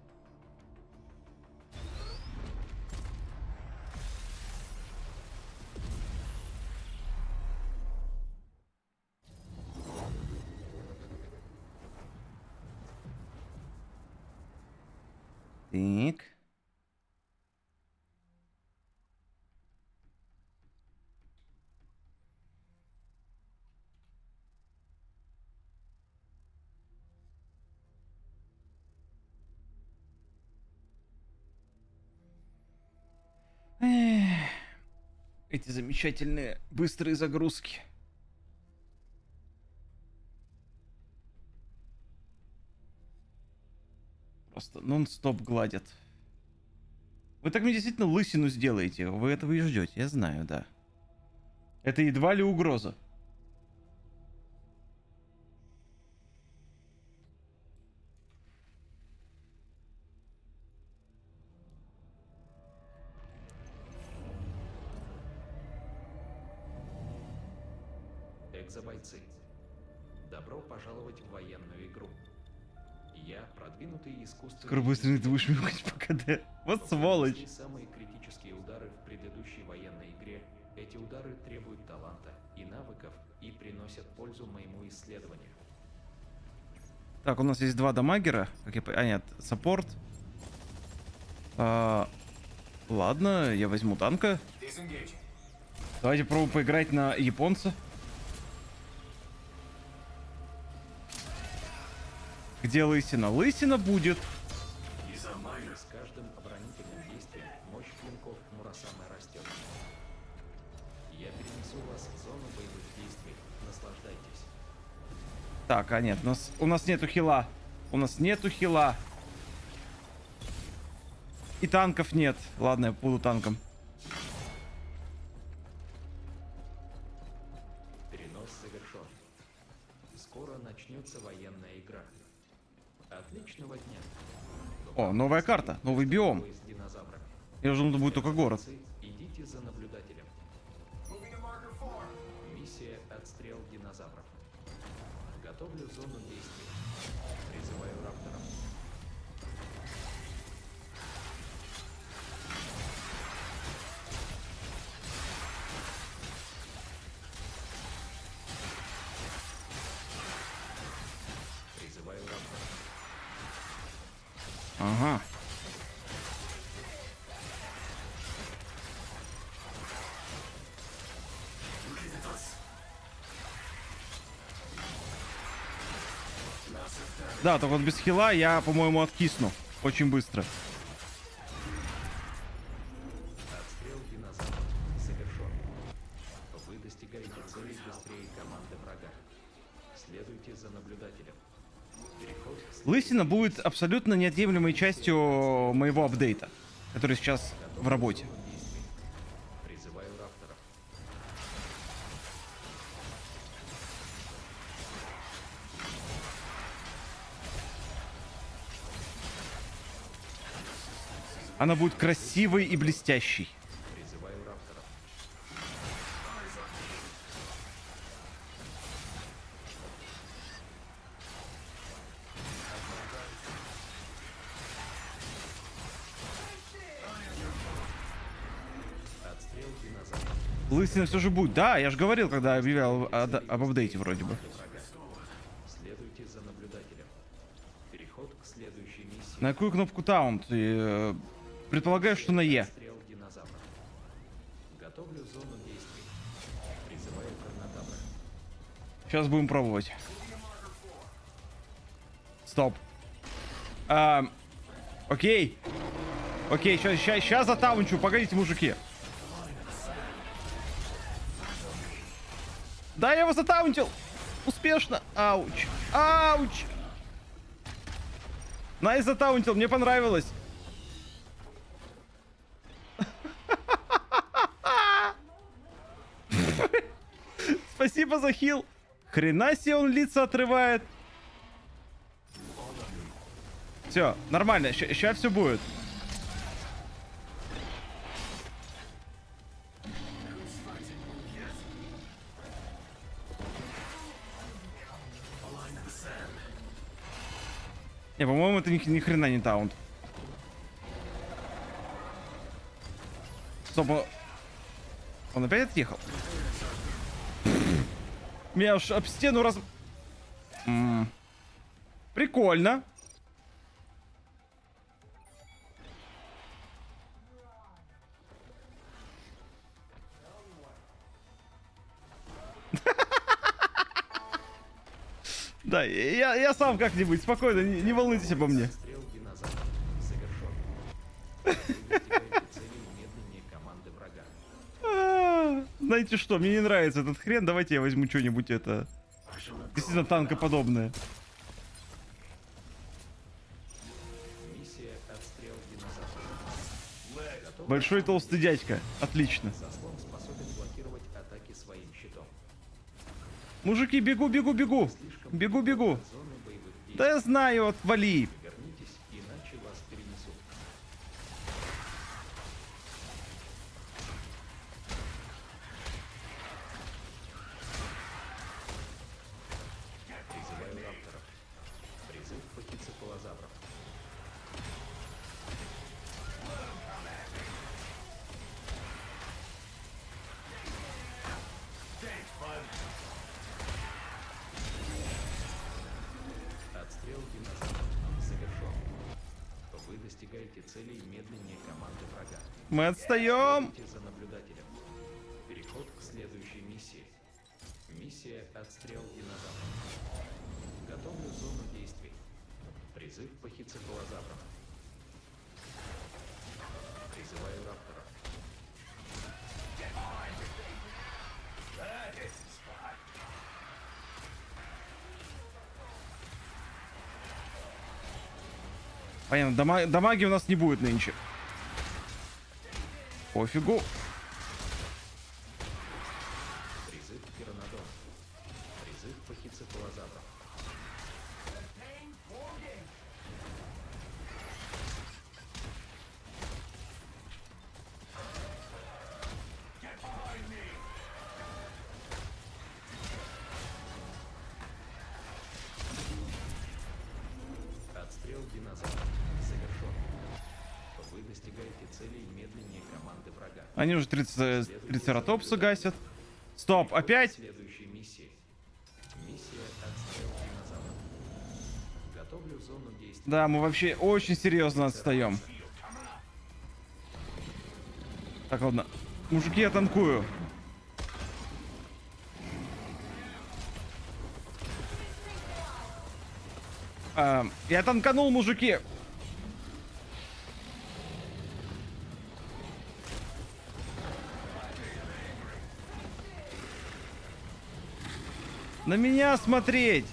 Так. Эх, эти замечательные быстрые загрузки. Просто нон-стоп гладят. Вы так мне действительно лысину сделаете. Вы этого и ждете, я знаю, да. Это едва ли угроза. Экзобойцы. Добро пожаловать в военную игру. Я продвинутый искусственный... Скоро быстрее ты будешь мяукать по КД. Вот сволочь. Самые критические удары в предыдущей военной игре. Эти удары требуют таланта и навыков и приносят пользу моему исследованию. Так, у нас есть два дамагера. Как я... А, нет, саппорт. А... Ладно, я возьму танка. Давайте пробуем поиграть на японца. Где лысина? Лысина будет. С каждым оборонительным действием мощь клинков Мурасамы растет. Я перенесу вас в зону боевых действий. Наслаждайтесь. Так, а нет, у нас, у нас нету хила. У нас нету хила. И танков нет. Ладно, я буду танком. Перенос завершен. Скоро начнется военная игра. Отличного дня. О, новая карта, новый биом. Я уже думал, будет только город. Идите за наблюдателем. Миссия отстрел динозавров. Готовлю зону действий. Призываю рапторов. Призываю рапторов. Ага. Да, только вот без хила я, по-моему, откисну очень быстро. Отстрел динозавров завершен. Вы достигаете цели быстрее команды врага. Следуйте за наблюдателем. Переход к Лысина будет абсолютно неотъемлемой частью моего апдейта, который сейчас в работе. Призываю рапторов. Она будет красивой и блестящей. Призываю рапторов. Отстрел динозавров. Лысина все же будет. Да, я же говорил, когда объявлял о- об апдейте вроде бы. Следуйте за наблюдателем. Переход к следующей миссии. На какую кнопку таунт? И, э, предполагаю, что на Е. Отстрел динозавров. Готовлю зону действий. Призываю Карнотавра. Сейчас будем пробовать. Стоп. А, окей. Окей, сейчас, сейчас, сейчас затаунчу. Погодите, мужики. Да, я его затаунтил. Успешно. Ауч. Ауч. Найс затаунтил. Мне понравилось. Спасибо за хил. Хрена себе он лица отрывает. Все, нормально. Сейчас все будет. Не, по-моему, это ни, ни хрена не таунт. Стоп, он... он опять отъехал? Меня уж об стену раз... М -м. Прикольно. Да, я, я сам как-нибудь, спокойно, не, не волнуйтесь обо мне. Отстрел динозавров завершен. Вы достигаете цели медленнее команды врага. А, знаете что, мне не нравится этот хрен, давайте я возьму что-нибудь это... Действительно танкоподобное. Миссия отстрел динозавров. Большой толстый дядька, отлично. Заслон способен блокировать атаки своим щитом. Мужики, бегу, бегу, бегу. Бегу, бегу. Зоны боевых действий. Да я знаю, отвали. Вернитесь, иначе вас перенесут. достигаете целей медленнее команды врага. Мы отстаем. Следуйте за наблюдателем. Переход к следующей миссии. Миссия «Отстрел динозавров». Готовлю зону действий. Призыв пахицефалозавров. Призываю рапторов. Понятно, дама дамаги у нас не будет нынче. Пофигу. Призыв пиранодон. Призыв пахицефалозавров. Отстрел динозавров завершен. Вы достигаете целей медленнее команды врага. Они уже трицератопса гасят. Стоп, опять? Следующей миссии. Миссия «Отстрел динозавров». Готовлю зону действия. Да, мы вообще очень серьезно отстаем. Так, ладно. Мужики, я танкую. А, я танканул, мужики. На меня смотреть.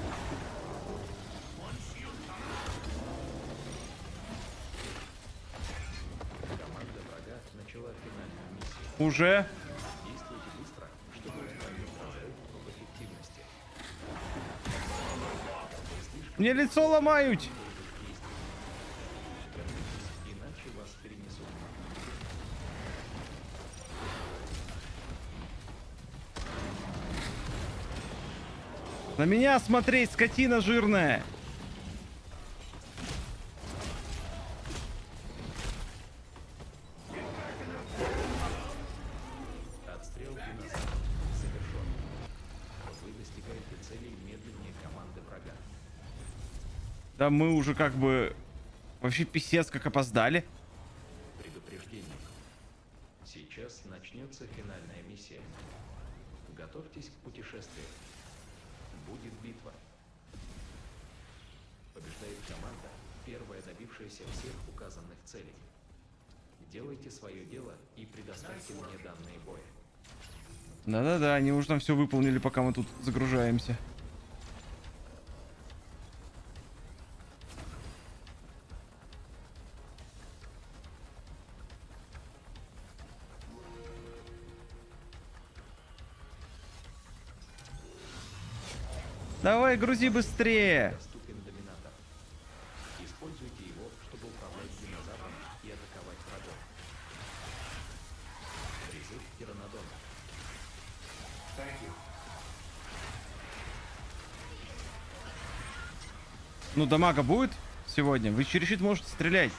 Команда врага начала финальную миссию. Уже? Действуйте быстро, чтобы устранить разрыв в эффективности. Мне лицо ломают. Иначе вас перенесут. На меня смотреть, скотина жирная. Отстрел динозавров завершен. Вы достигаете целей медленнее команды врага. Да мы уже как бы вообще писец как опоздали. Предупреждение. Сейчас начнется финальная миссия. Готовьтесь к путешествию. Будет битва. Побеждает команда, первая добившаяся всех указанных целей. Делайте свое дело и предоставьте мне данные боя. Да-да-да, они уже там все выполнили, пока мы тут загружаемся. Давай, грузи быстрее. Доступен доминатор. Используйте его, чтобы управлять динозавром и атаковать врагов. Призыв пиранодона. Ну, дамага будет сегодня? Вы через щит можете стрелять.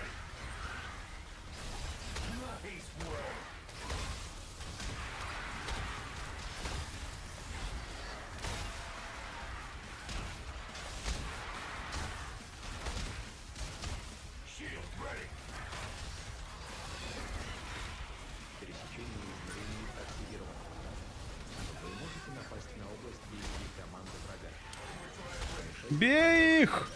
Пересечение измерений активировано. Вы можете напасть на область действий команды врага. Бей их!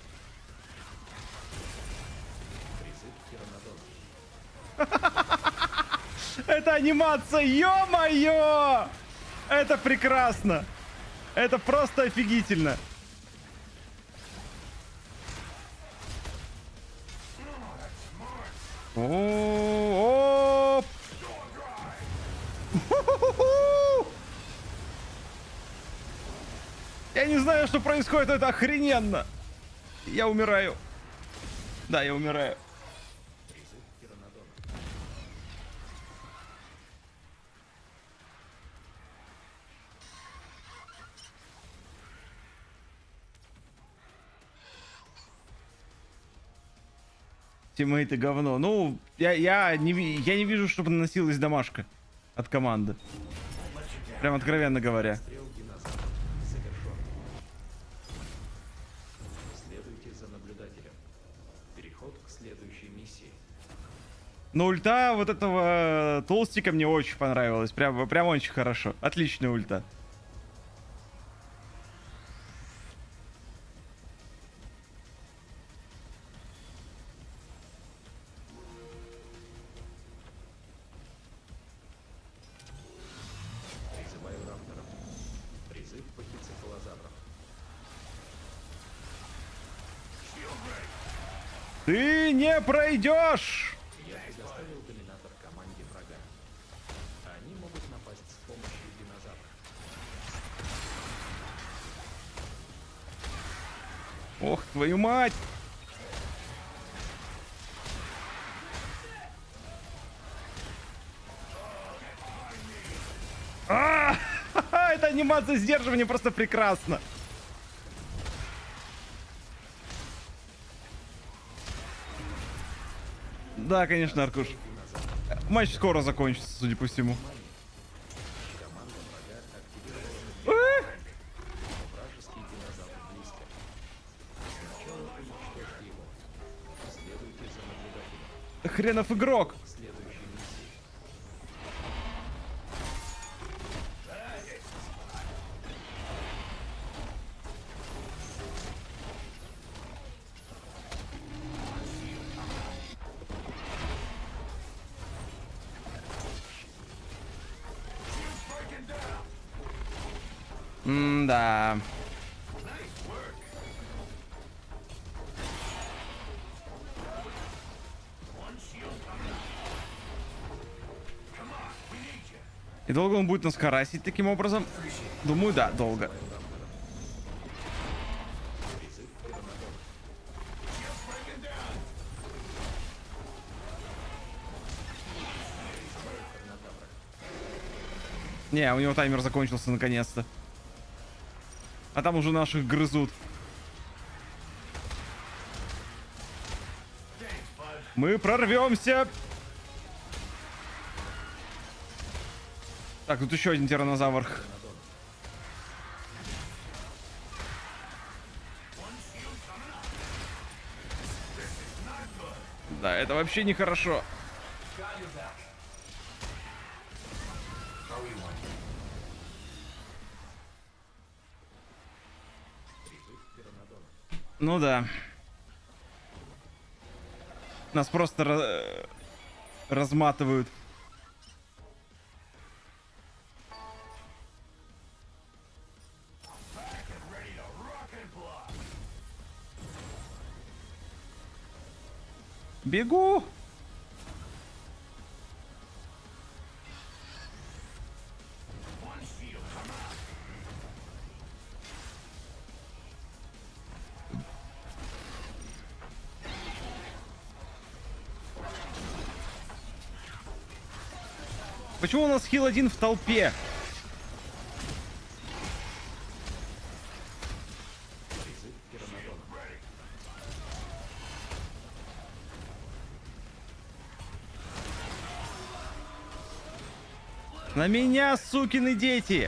Призыв пиранодона. Это анимация, ё-моё! Это прекрасно! Это просто офигительно! О, оп! Я не знаю, что происходит, это охрененно! Я умираю. Да, я умираю. Призыв пиранодона. Тиммейты говно. Ну, я, я, не, ви- я не вижу, чтобы наносилась домашка от команды. Прям откровенно говоря. Стрел динозавров завершен. Следуйте за наблюдателем. Переход к следующему. следующей миссии. Но ульта вот этого толстика мне очень понравилась. Прям, прям очень хорошо. Отличная ульта. Призываю рапторов. Призыв пахицефалозавров. Ты не пройдешь! Я предоставил доминатор команде врага. Они могут напасть с помощью динозавра. Ох, твою мать! А! Эта анимация сдерживания просто прекрасна. Да, конечно, Аркуш. Матч скоро закончится, судя по всему. Эх! Вражеский динозавр близко. Сначала уничтожьте его. Следуйте за наблюдателем. Хренов игрок. Следующей миссии. М-да. И долго он будет нас карасить таким образом? Думаю, да, долго. Не, у него таймер закончился наконец-то. А там уже наших грызут. Мы прорвемся. Так, тут еще один тираннозавр. Да, это вообще нехорошо. Ну да. Нас просто ra- разматывают. Бегу! Почему у нас хил один в толпе? На меня, сукины дети!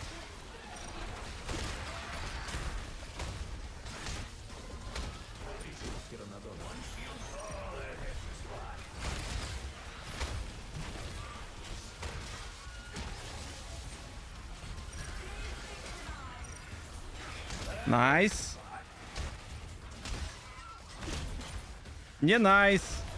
Найс. Не найс.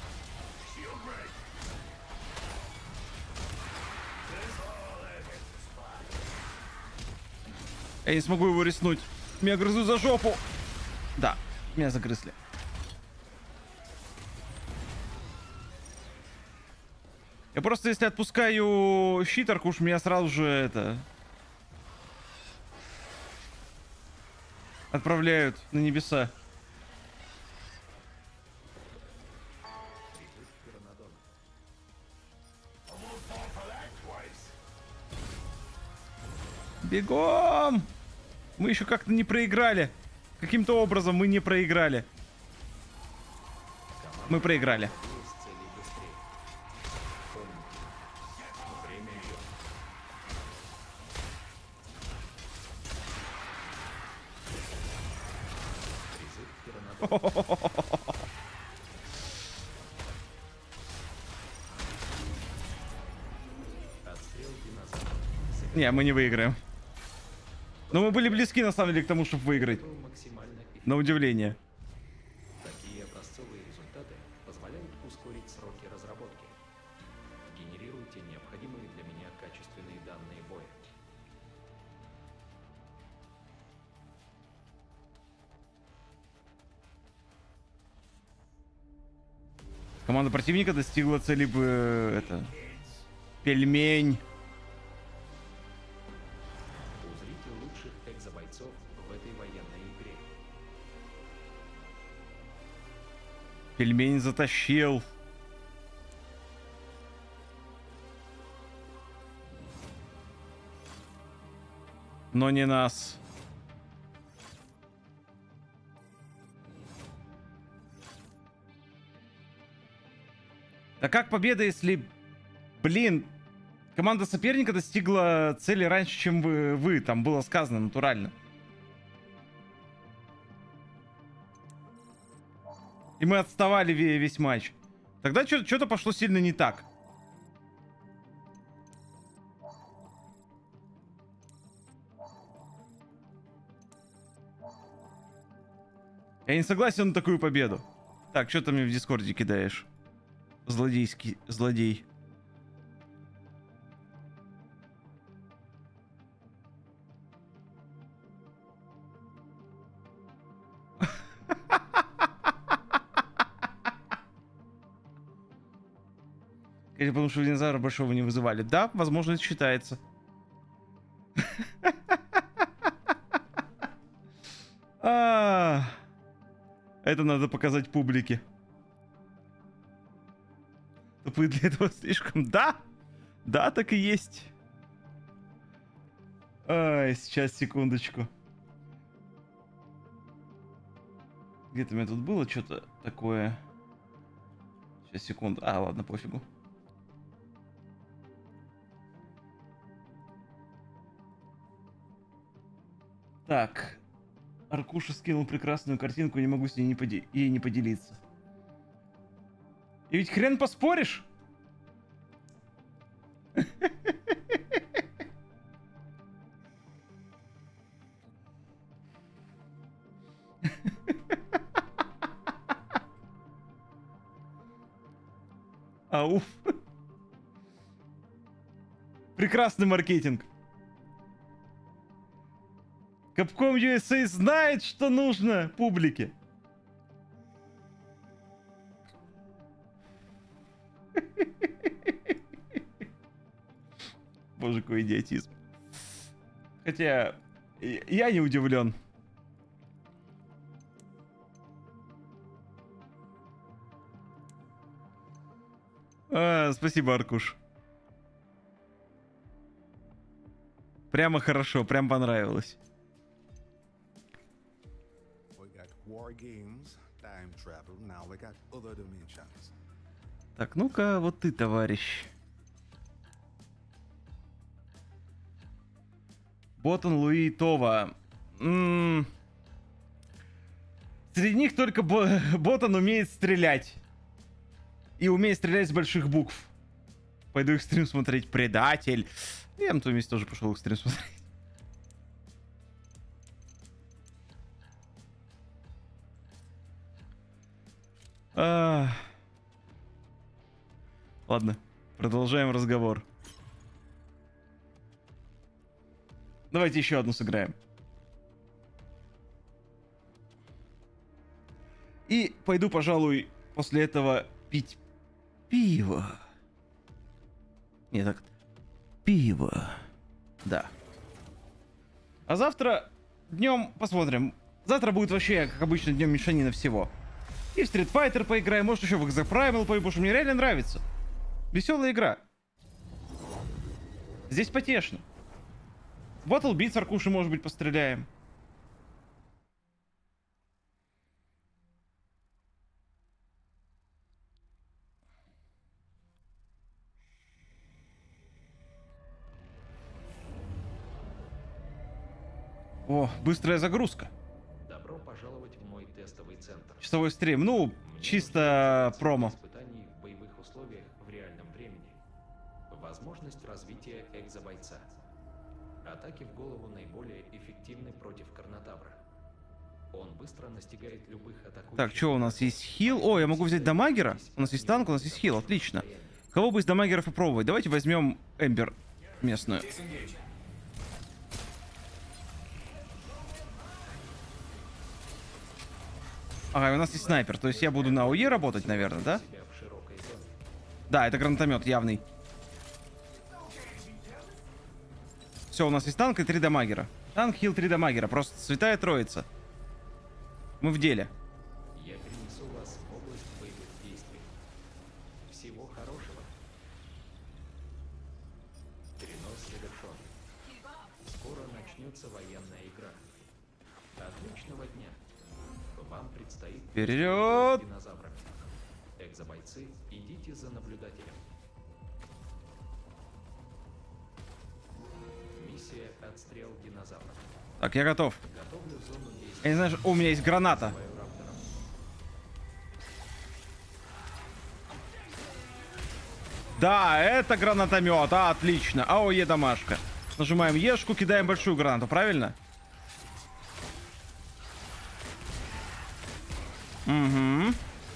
Я не смогу его резнуть. Меня грызут за жопу. Да, меня загрызли. Я просто, если отпускаю щитарку, уж меня сразу же это... отправляют на небеса. Бегом! Мы еще как-то не проиграли. Каким-то образом мы не проиграли. Мы проиграли. Не, мы не выиграем. Но мы были близки, на самом деле, к тому, чтобы выиграть. На удивление. Такие образцовые результаты позволяют ускорить сроки разработки. Генерируйте необходимые для меня качественные данные боя. Команда противника достигла цели бы... Это... Пельмень. Узрите лучших экзобойцов в этой военной игре. Пельмень затащил. Но не нас. А как победа, если, блин, команда соперника достигла цели раньше, чем вы, вы. Там было сказано натурально. И мы отставали весь матч. Тогда что-то пошло сильно не так. Я не согласен на такую победу. Так, что ты мне в Дискорде кидаешь? Злодейский злодей. Конечно, потому что динозавра большого не вызывали. Да, возможно, это считается. Это надо показать публике. Тупые для этого слишком. Да! Да, так и есть. Ай, сейчас, секундочку. Где-то у меня тут было что-то такое. Сейчас, секунду. А, ладно, пофигу. Так. Аркуша скинул прекрасную картинку, не могу с ней не поди- ей не поделиться. И ведь хрен поспоришь. Ауф. Прекрасный маркетинг. Capcom ю эс эй знает, что нужно публике. Боже, какой идиотизм. Хотя, я не удивлен. А, спасибо, Аркуш. Прямо хорошо, прям понравилось. Так, ну-ка, вот ты, товарищ. Ботан, Луи, Това. М-м- Среди них только Бо- Ботан умеет стрелять. И умеет стрелять с больших букв. Пойду их стрим смотреть. Предатель. Я на том месте тоже пошел их стрим смотреть. А... Ладно, продолжаем разговор. Давайте еще одну сыграем. И пойду, пожалуй, после этого пить пиво. Не так. Пиво. Да. А завтра днем посмотрим. Завтра будет вообще, как обычно, днем мешанина всего. И в Street Fighter поиграем, может еще в Exoprimal поиграем, потому что мне реально нравится. Веселая игра. Здесь потешно. Battle Beat с Аркушей, может быть, постреляем. О, быстрая загрузка. Добро пожаловать в мой тестовый центр. Часовой стрим. Ну, чисто промо. Испытаний в боевых условиях в реальном времени. Возможность развития экзобойца. Атаки в голову наиболее эффективны против Карнотавра. Он быстро настигает любых атакующих. Так, что у нас есть хил? О, я могу взять дамагера. У нас есть танк, у нас есть хил, отлично. Кого бы из дамагеров попробовать? Давайте возьмем Эмбер местную. Ага, у нас есть снайпер, то есть я буду на АОЕ работать, наверное, да? Да, это гранатомет явный. Все, у нас есть танк и три дамагера. Танк, хил, три дамагера. Просто святая троица. Мы в деле. Я перенесу вас в область боевых действий. Всего хорошего. Перенос завершен. Скоро начнется военная игра. Отличного дня. Вам предстоит Вперед! динозаврами. Экзобойцы, идите за наблюдателем. Миссия отстрел динозавров. Так, я готов. Готовлю зону действия. Я не знаю, о, у меня есть граната. Да, это гранатомет. А, отлично. АОЕ домашка. Нажимаем Ешку, кидаем большую гранату, правильно? Угу.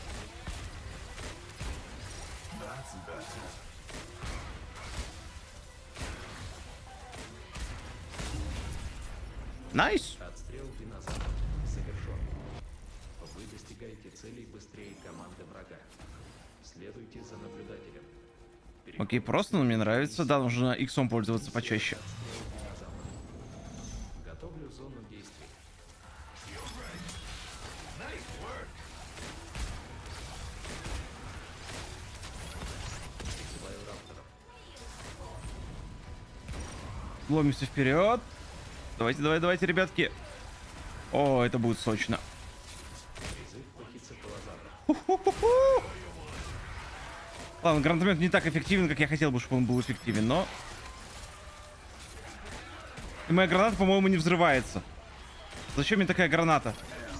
Найс. Отстрел динозавров завершен. Вы достигаете целей быстрее команды врага. Следуйте за наблюдателем. Окей, просто, но мне нравится. Да, нужно иксом пользоваться почаще. Готовлю зону действий. Призываю рапторов. Ломимся вперед. Давайте, давайте, давайте, ребятки. О, это будет сочно. Призыв пахицефалозавра. Ху-ху-ху-ху. Ладно, гранатомет не так эффективен, как я хотел бы, чтобы он был эффективен, но... И моя граната, по-моему, не взрывается. Зачем мне такая граната?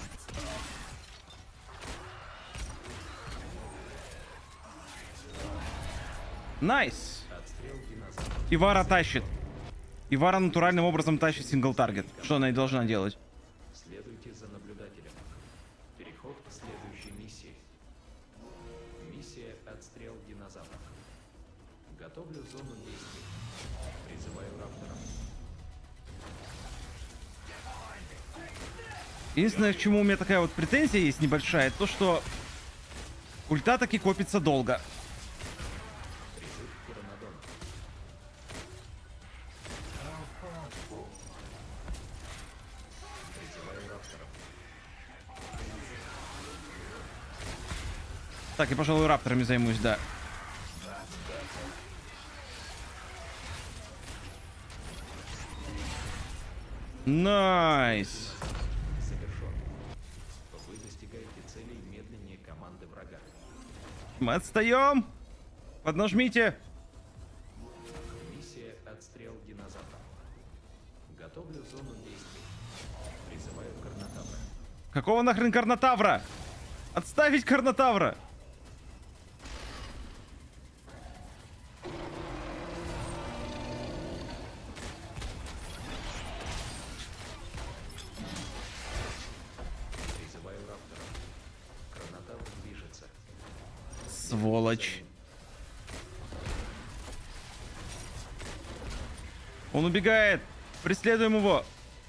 Найс! Ивара тащит. Ивара натуральным образом тащит сингл-таргет. Что она и должна делать. Следуйте за наблюдателем. Переход к следующей миссии. Миссия отстрел динозавров. Готовлю зону действий. Призываю рапторов. Единственное, к чему у меня такая вот претензия есть небольшая, то что ульта таки копится долго. Призыв Пиранодона. Призываю рапторов. Так, я, пожалуй, рапторами займусь, да. Найс. Завершен. Вы достигаете целей медленнее команды врага. Мы отстаем. Поднажмите. Миссия отстрел динозавров. Готовлю зону действий. Призываю Карнотавра. Какого нахрен Карнотавра? Отставить Карнотавра. Призываю рапторов. Карнотавр движется. Сволочь. Он убегает. Преследуем его.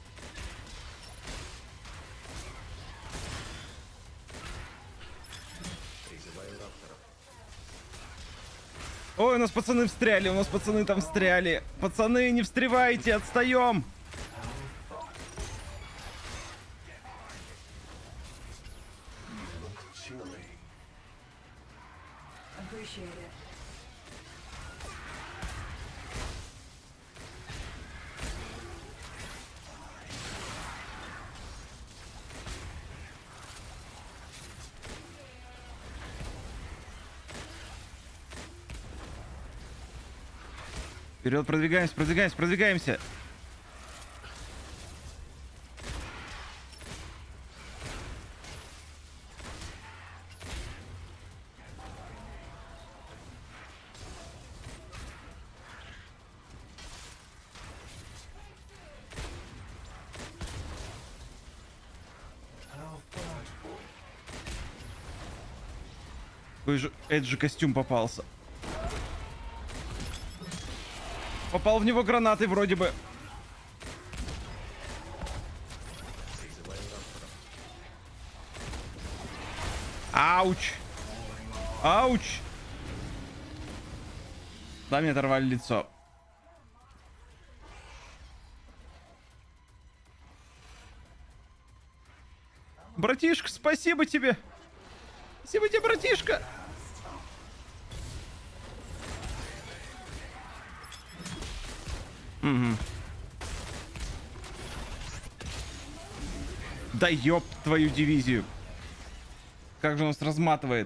Призываю рапторов. Ой, у нас пацаны встряли, у нас пацаны там встряли. Пацаны, не встревайте, отстаем. Appreciate it. Вперед, продвигаемся, продвигаемся, продвигаемся. Какой же Эджи костюм попался. Попал в него гранатой вроде бы. Ауч! Ауч! Да, мне оторвали лицо. Братишка, спасибо тебе! Спасибо тебе, братишка! Угу. Да ёб твою дивизию. Как же он нас разматывает.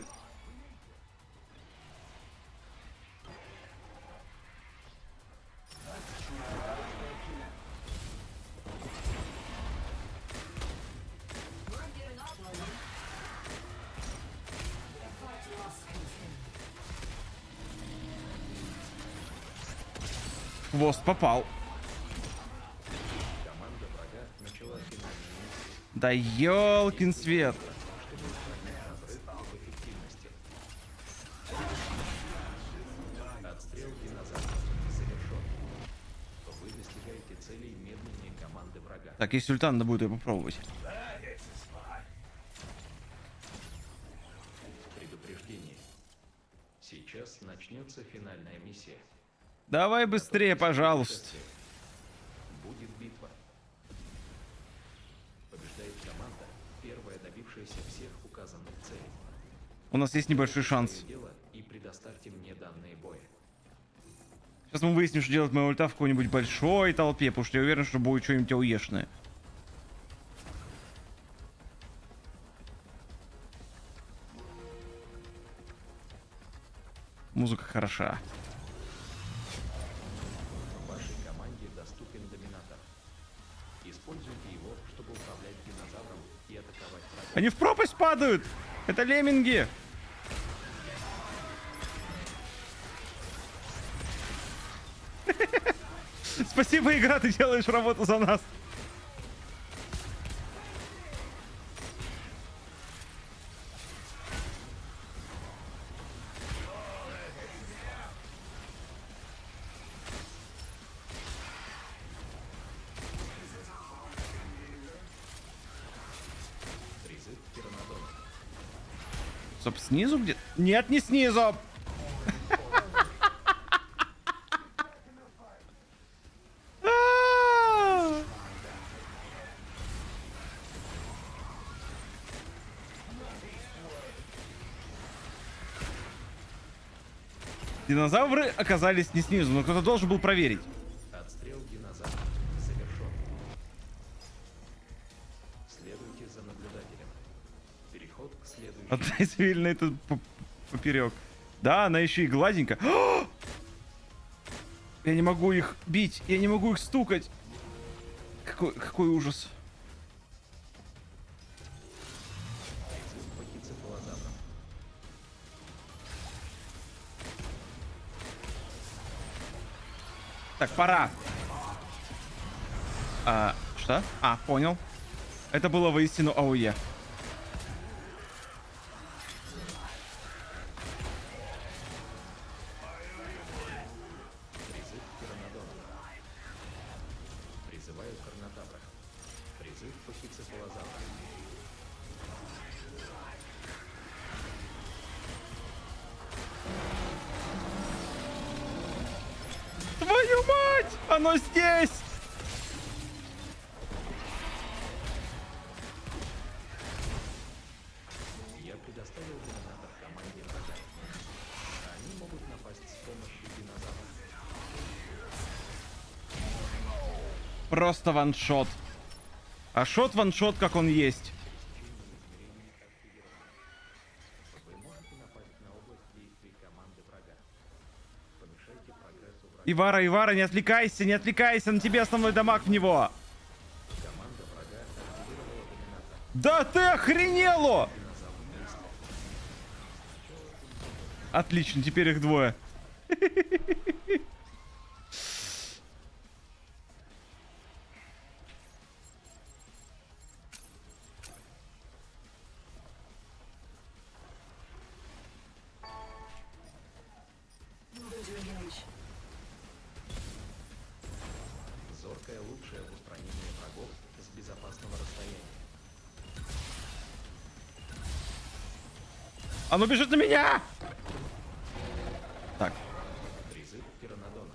Хвост попал. Да ёлкин свет. Отстрел динозавров завершен. Вы достигаете целей медленнее команды врага. Так, если ультан, надо будет ее попробовать. Предупреждение. Сейчас начнется финальная миссия. Давай быстрее, пожалуйста. Будет битва. Побеждает команда, первая добившаяся всех указанных целей. У нас есть небольшой шанс. Дело и предоставьте мне данные боя. Сейчас мы выясним, что делать моя ульта в какой-нибудь большой толпе, потому что я уверен, что будет что-нибудь ауешное. Музыка хороша. Вашей команде доступен доминатор. Используйте его, чтобы управлять динозавром и атаковать врага. Они в пропасть падают! Это лемминги! Спасибо, игра, ты делаешь работу за нас. Призыв Птеранодона. Стоп, снизу где? Нет, не снизу! Динозавры оказались не снизу, но кто-то должен был проверить. Отстрел динозавра завершен. Следуйте за наблюдателем. Переход к следующему. Одна из вильной тут поперек. Да, она еще и гладенькая. Я не могу их бить, я не могу их стукать. Какой, какой ужас. Так, пора. А, что? А, понял. Это было воистину АОЕ. Призыв Птеранодона. Призываю Карнотавра. Призыв Пахицефалозавра. Твою мать! Оно здесь! Я предоставил динозавр команде врага. Они могут напасть с помощью динозавра. Просто ваншот. А шот ваншот, как он есть. Вы можете напасть на область действий команды врага. Помешайте прогрессу врага. Ивара, Ивара, не отвлекайся, не отвлекайся, на тебе основной дамаг в него. Команда врага активировала доминатор. Да ты охренело! Отлично, теперь их двое. Зоркое лучшее в устранении врагов с безопасного расстояния. Оно бежит на меня! Так. Призыв Пиранодона.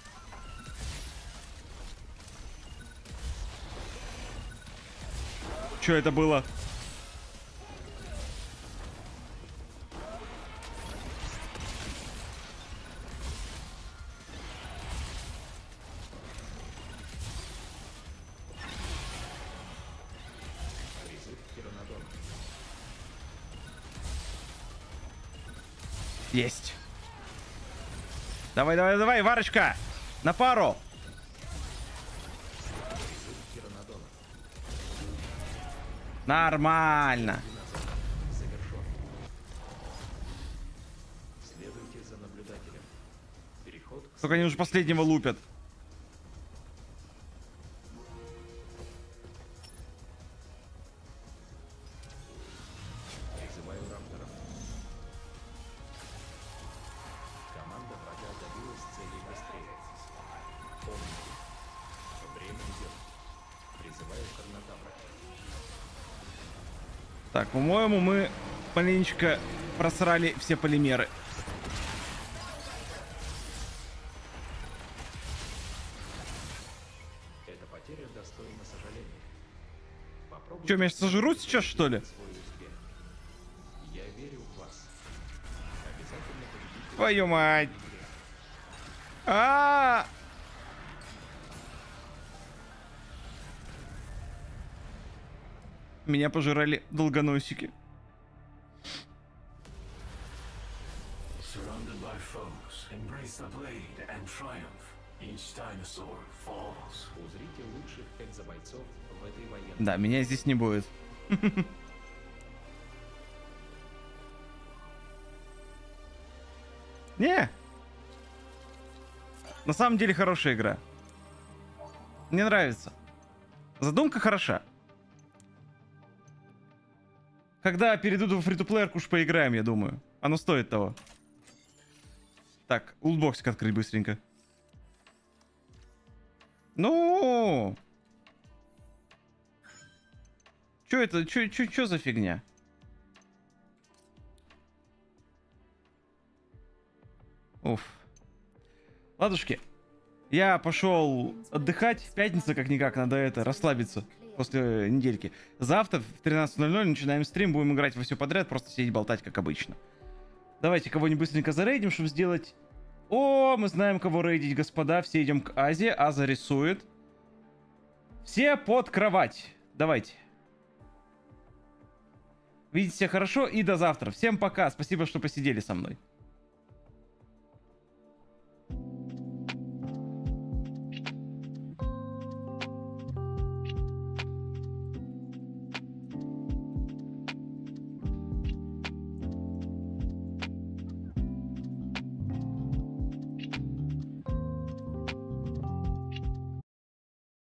Что это было? Призыв Пиранодона. Есть. Давай, давай, давай, Варочка! На пару! Призыв Пиранодона. Нормально. Завершен. Следуйте за наблюдателем. Переход к... Только они уже последнего лупят. Призываю рапторов. Команда врага добилась целей быстрее. Помните. Время идет. Призываю Карнотавра. Так, по-моему, мы маленечко просрали все полимеры. Эта потеря достойна сожаления. Попробуйте Че, меня сожрут сейчас, что ли? свой успех. Я верю в вас. Обязательно победите. Твою мать! А! Меня пожирали долгоносики. Surrounded by foes, embrace the blade and triumph. Each dinosaur falls. Узрите лучших экзобойцов в этой военной. Да, меня здесь не будет. Не. На самом деле хорошая игра. Мне нравится. Задумка хороша. Когда перейдут во фри-то-плеерку, уж поиграем, я думаю. Оно стоит того. Так, ултбоксик открыть быстренько. Ну. Чё это? Чё, чё, чё за фигня? Уф. Ладушки. Я пошел отдыхать. Пятница, как-никак, надо это, расслабиться после недельки. Завтра в тринадцать ноль ноль начинаем стрим, будем играть во все подряд, просто сидеть болтать, как обычно. Давайте кого-нибудь быстренько зарейдим, чтобы сделать... О, мы знаем, кого рейдить, господа. Все идем к Азе. Аза рисует. Все под кровать. Давайте. Видите себя хорошо и до завтра. Всем пока. Спасибо, что посидели со мной.